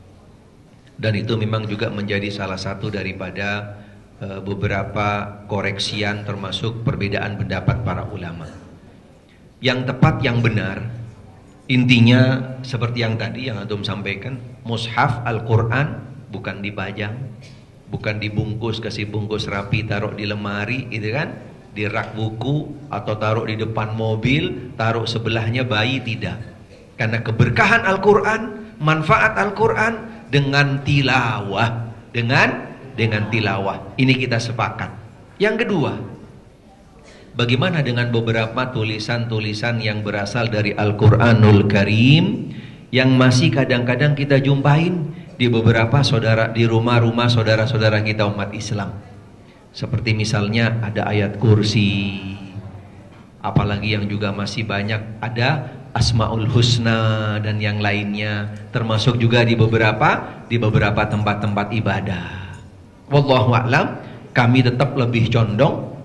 dan itu memang juga menjadi salah satu daripada beberapa koreksian termasuk perbedaan pendapat para ulama. Yang tepat, yang benar, intinya seperti yang tadi yang antum sampaikan, mushaf Al-Quran bukan dipajang, bukan dibungkus, kasih bungkus rapi, taruh di lemari, gitu kan, di rak buku, atau taruh di depan mobil, taruh sebelahnya bayi, tidak. Karena keberkahan Al-Quran, manfaat Al-Quran dengan tilawah, dengan tilawah. Ini kita sepakat. Yang kedua, bagaimana dengan beberapa tulisan-tulisan yang berasal dari Al-Quranul Karim yang masih kadang-kadang kita jumpain di beberapa di rumah-rumah saudara-saudara kita umat Islam. Seperti misalnya ada ayat kursi, apalagi yang juga masih banyak ada Asmaul Husna dan yang lainnya, termasuk juga di beberapa tempat-tempat ibadah. Wallahu a'lam, kami tetap lebih condong,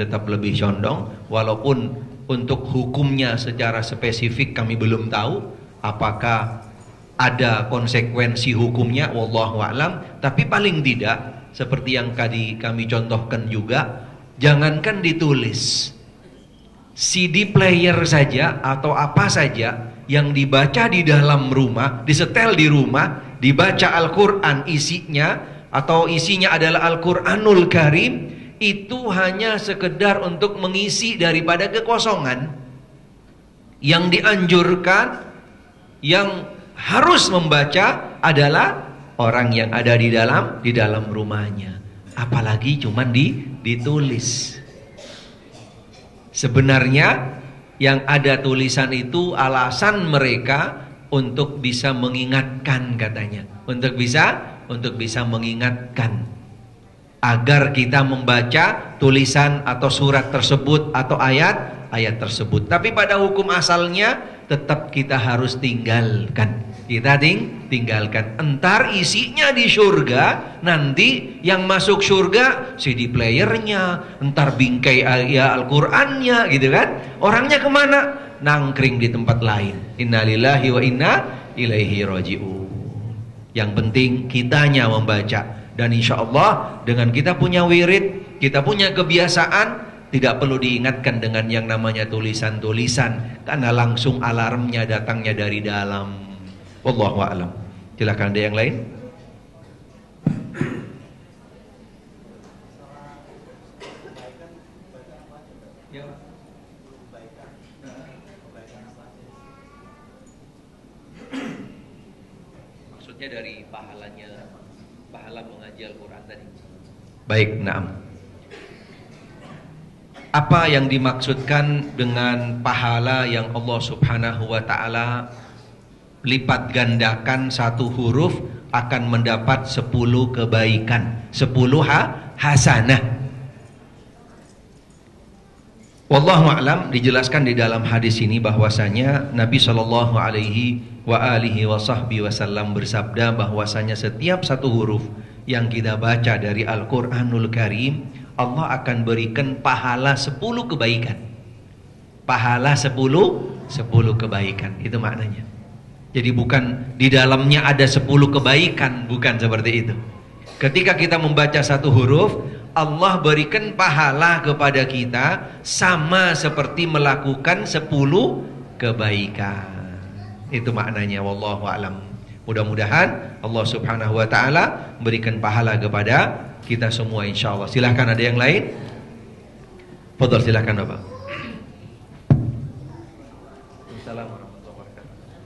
walaupun untuk hukumnya secara spesifik kami belum tahu apakah ada konsekuensi hukumnya, wallahu a'lam. Tapi paling tidak, seperti yang tadi kami contohkan juga, jangankan ditulis, CD player saja atau apa saja yang dibaca di dalam rumah, disetel di rumah, dibaca Al-Quran isinya, atau isinya adalah Al-Quranul Karim, itu hanya sekedar untuk mengisi daripada kekosongan. Yang dianjurkan, yang harus membaca adalah orang yang ada di dalam rumahnya. Apalagi cuman ditulis. Sebenarnya yang ada tulisan itu alasan mereka untuk bisa mengingatkan, katanya. Untuk bisa mengingatkan agar kita membaca tulisan atau surat tersebut atau ayat tersebut. Tapi pada hukum asalnya tetap kita harus tinggalkan. kita tinggalkan. Entar isinya di surga, nanti yang masuk surga CD playernya, entar bingkai ya Al-Qur'annya gitu kan. Orangnya kemana? Nangkring di tempat lain. Innalillahi wa inna ilaihi raji'un. Yang penting kitanya membaca. Dan insya Allah dengan kita punya wirid, kita punya kebiasaan, tidak perlu diingatkan dengan yang namanya tulisan-tulisan, karena langsung alarmnya datangnya dari dalam. Wallahu a'lam. Silakan ada yang lain. Maksudnya dari pahala mengaji Al-Quran tadi. Baik, na'am. Apa yang dimaksudkan dengan pahala yang Allah Subhanahu wa ta'ala lipat gandakan satu huruf akan mendapat 10 kebaikan, 10 hasanah. Wallahu a'lam. Dijelaskan di dalam hadis ini bahwasanya Nabi Shallallahu alaihi wasallam bersabda bahwasanya setiap satu huruf yang kita baca dari Al-Qur'anul Karim, Allah akan berikan pahala 10 kebaikan. Pahala 10 kebaikan. Itu maknanya. Jadi bukan di dalamnya ada 10 kebaikan, bukan seperti itu. Ketika kita membaca satu huruf, Allah berikan pahala kepada kita sama seperti melakukan 10 kebaikan. Itu maknanya, wallahu a'lam. Mudah-mudahan Allah Subhanahu wa ta'ala berikan pahala kepada kita semua insyaallah. Silahkan ada yang lain. Fadhal, silahkan Bapak. Assalamualaikum warahmatullahi wabarakatuh.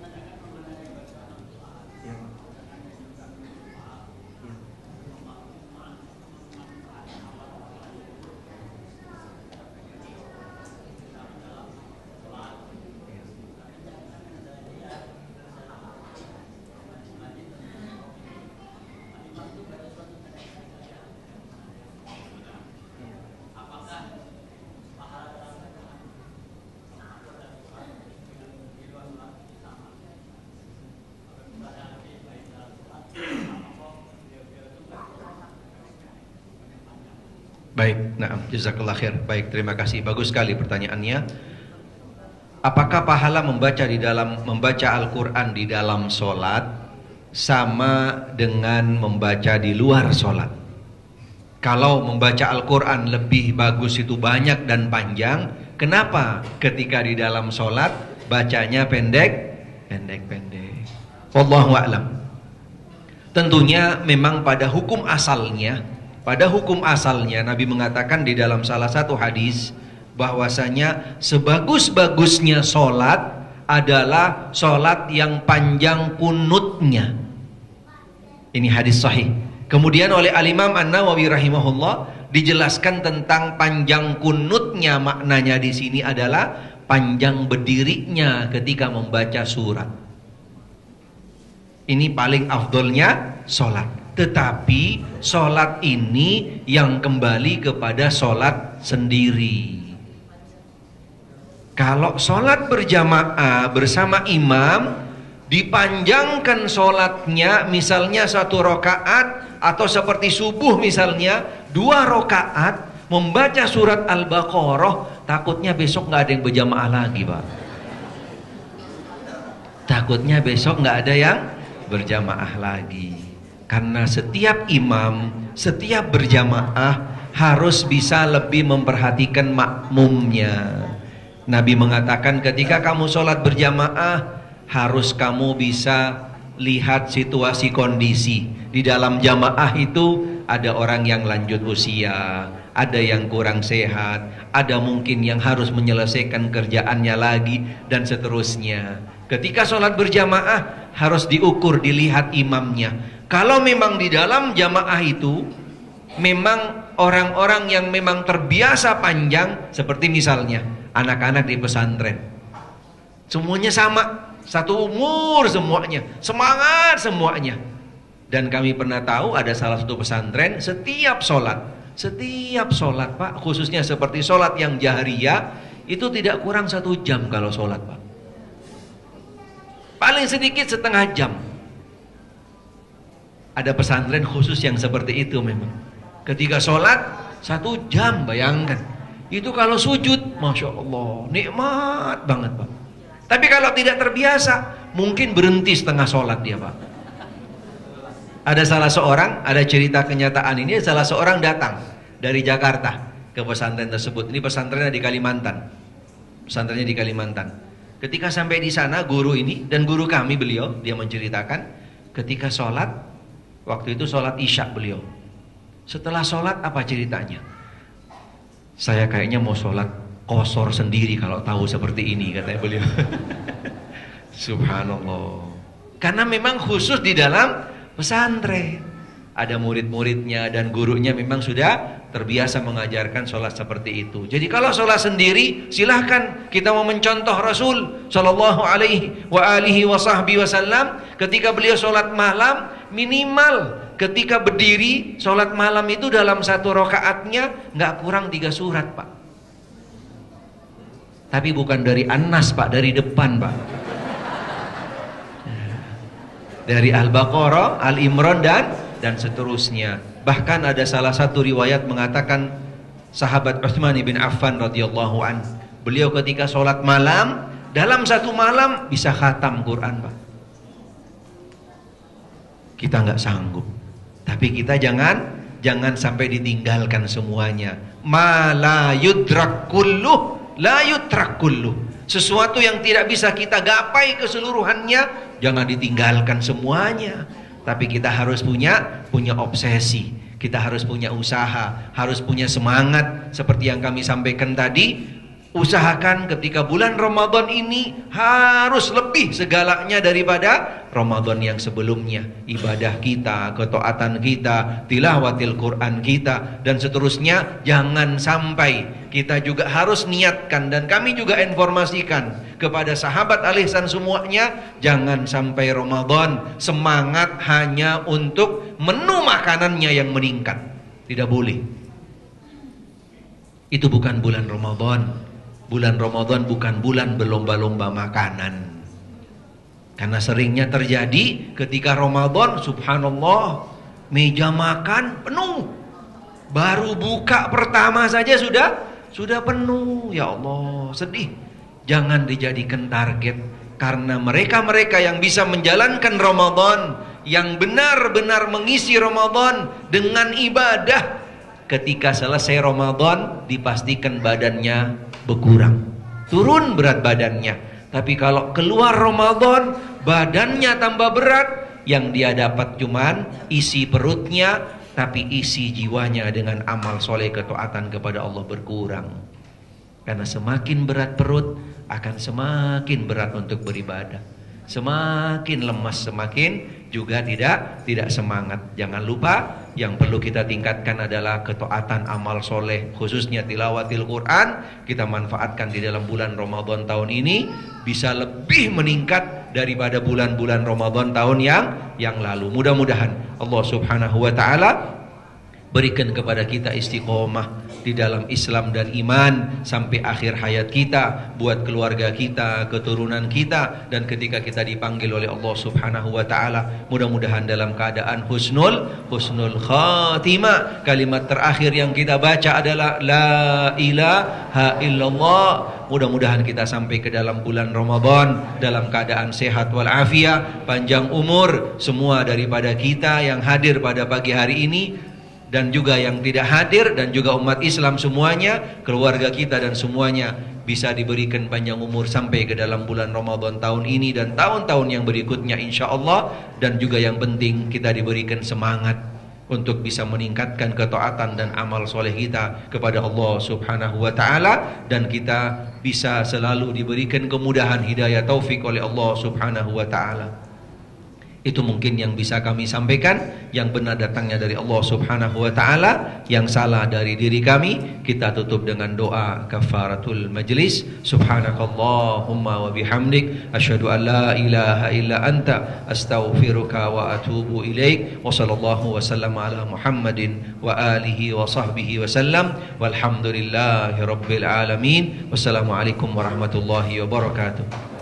Baik, na'am, jazakallah khair. Baik, terima kasih. Bagus sekali pertanyaannya. Apakah pahala membaca Al-Qur'an di dalam sholat sama dengan membaca di luar sholat? Kalau membaca Al-Qur'an lebih bagus itu banyak dan panjang, kenapa ketika di dalam sholat bacanya pendek-pendek? Wallahu a'lam. Tentunya memang pada hukum asalnya Nabi mengatakan di dalam salah satu hadis bahwasanya sebagus-bagusnya sholat adalah sholat yang panjang kunutnya. Ini hadis sahih. Kemudian oleh Al-Imam An-Nawawi rahimahullah dijelaskan tentang panjang kunutnya, maknanya di sini adalah panjang berdirinya ketika membaca surat. Ini paling afdolnya sholat. Tetapi sholat ini yang kembali kepada sholat sendiri. Kalau sholat berjamaah bersama imam, dipanjangkan sholatnya, misalnya 1 rakaat, atau seperti subuh misalnya 2 rakaat, membaca surat Al-Baqarah, takutnya besok nggak ada yang berjamaah lagi, Pak. Takutnya besok nggak ada yang berjamaah lagi. Karena setiap imam, setiap berjamaah harus bisa lebih memperhatikan makmumnya. Nabi mengatakan ketika kamu sholat berjamaah, harus kamu bisa lihat situasi kondisi. Di dalam jamaah itu ada orang yang lanjut usia, ada yang kurang sehat, ada mungkin yang harus menyelesaikan kerjaannya lagi, dan seterusnya. Ketika sholat berjamaah harus diukur, dilihat imamnya. Kalau memang di dalam jamaah itu memang orang-orang yang memang terbiasa panjang, seperti misalnya anak-anak di pesantren, semuanya sama, satu umur semuanya, semangat semuanya. Dan kami pernah tahu ada salah satu pesantren, setiap sholat Pak, khususnya seperti sholat yang jahriyah, itu tidak kurang 1 jam kalau sholat, Pak. paling sedikit setengah jam. Ada pesantren khusus yang seperti itu memang. Ketika sholat 1 jam, bayangkan. Itu kalau sujud, Masya Allah, nikmat banget Pak. Tapi kalau tidak terbiasa, mungkin berhenti setengah sholat dia Pak. Ada salah seorang, ada cerita kenyataan ini, salah seorang datang dari Jakarta ke pesantren tersebut. Ini pesantrennya di Kalimantan. Pesantrennya di Kalimantan. Ketika sampai di sana, guru ini, dan guru kami beliau, dia menceritakan, ketika sholat, waktu itu sholat isya beliau. Setelah sholat, apa ceritanya? Saya kayaknya mau sholat qasar sendiri kalau tahu seperti ini, katanya beliau. Subhanallah. Karena memang khusus di dalam pesantren. Ada murid-muridnya dan gurunya memang sudah terbiasa mengajarkan sholat seperti itu. Jadi kalau sholat sendiri, silahkan. Kita mau mencontoh Rasul Sallallahu Alaihi Wasallam ketika beliau sholat malam, minimal ketika berdiri sholat malam itu dalam 1 rakaatnya nggak kurang 3 surat Pak. Tapi bukan dari An-Nas Pak, dari depan Pak. Dari Al-Baqarah, Al-Imran dan seterusnya. Bahkan ada salah satu riwayat mengatakan sahabat Utsman bin Affan radhiyallahu an, beliau ketika sholat malam, dalam 1 malam bisa khatam Quran Pak. Kita nggak sanggup. Tapi kita jangan sampai ditinggalkan semuanya. Ma la yudrak kulluh, la yutrak kulluh. Sesuatu yang tidak bisa kita gapai keseluruhannya, jangan ditinggalkan semuanya. Tapi kita harus punya obsesi. Kita harus punya usaha, harus punya semangat. Seperti yang kami sampaikan tadi, usahakan ketika bulan Ramadan ini harus lebih segalanya daripada Ramadan yang sebelumnya. Ibadah kita, ketaatan kita, tilawatil Quran kita, dan seterusnya. Jangan sampai, kita juga harus niatkan, dan kami juga informasikan kepada sahabat Al-Ihsan semuanya, jangan sampai Ramadan semangat hanya untuk menu makanannya yang meningkat. Tidak boleh. Itu bukan bulan Ramadan. Bulan Ramadan bukan bulan berlomba-lomba makanan. Karena seringnya terjadi ketika Ramadan, subhanallah, meja makan penuh. Baru buka pertama saja sudah penuh. Ya Allah, sedih. Jangan dijadikan target. Karena mereka-mereka yang bisa menjalankan Ramadan, yang benar-benar mengisi Ramadan dengan ibadah, ketika selesai Ramadan dipastikan badannya berkurang, turun berat badannya. Tapi kalau keluar Ramadan badannya tambah berat, yang dia dapat cuman isi perutnya, tapi isi jiwanya dengan amal soleh ketaatan kepada Allah berkurang. Karena semakin berat perut, akan semakin berat untuk beribadah. Semakin lemas, semakin juga tidak semangat. Jangan lupa, yang perlu kita tingkatkan adalah ketaatan amal soleh, khususnya tilawatil Quran. Kita manfaatkan di dalam bulan Ramadan tahun ini, bisa lebih meningkat daripada bulan-bulan Ramadan tahun yang lalu. Mudah-mudahan Allah subhanahu wa ta'ala berikan kepada kita istiqomah di dalam Islam dan iman sampai akhir hayat kita, buat keluarga kita, keturunan kita, dan ketika kita dipanggil oleh Allah subhanahu wa ta'ala, mudah-mudahan dalam keadaan husnul khatimah. Kalimat terakhir yang kita baca adalah la ilaha illallah. Mudah-mudahan kita sampai ke dalam bulan Ramadan dalam keadaan sehat walafiat, panjang umur. Semua daripada kita yang hadir pada pagi hari ini, dan juga yang tidak hadir, dan juga umat Islam semuanya, keluarga kita dan semuanya, bisa diberikan panjang umur sampai ke dalam bulan Ramadan tahun ini dan tahun-tahun yang berikutnya insyaallah. Dan juga yang penting, kita diberikan semangat untuk bisa meningkatkan ketaatan dan amal soleh kita kepada Allah subhanahu wa ta'ala, dan kita bisa selalu diberikan kemudahan hidayah taufik oleh Allah subhanahu wa ta'ala. Itu mungkin yang bisa kami sampaikan. Yang benar datangnya dari Allah subhanahu wa ta'ala, yang salah dari diri kami. Kita tutup dengan doa kafaratul majlis. Subhanakallahumma wa bihamdik, asyhadu an la ilaha illa anta, astaghfiruka wa atubu ilaik. Wa sallallahu wa sallam ala Muhammadin wa alihi wa sahbihi wa sallam. Walhamdulillahi rabbil alamin. Wassalamualaikum warahmatullahi wabarakatuh.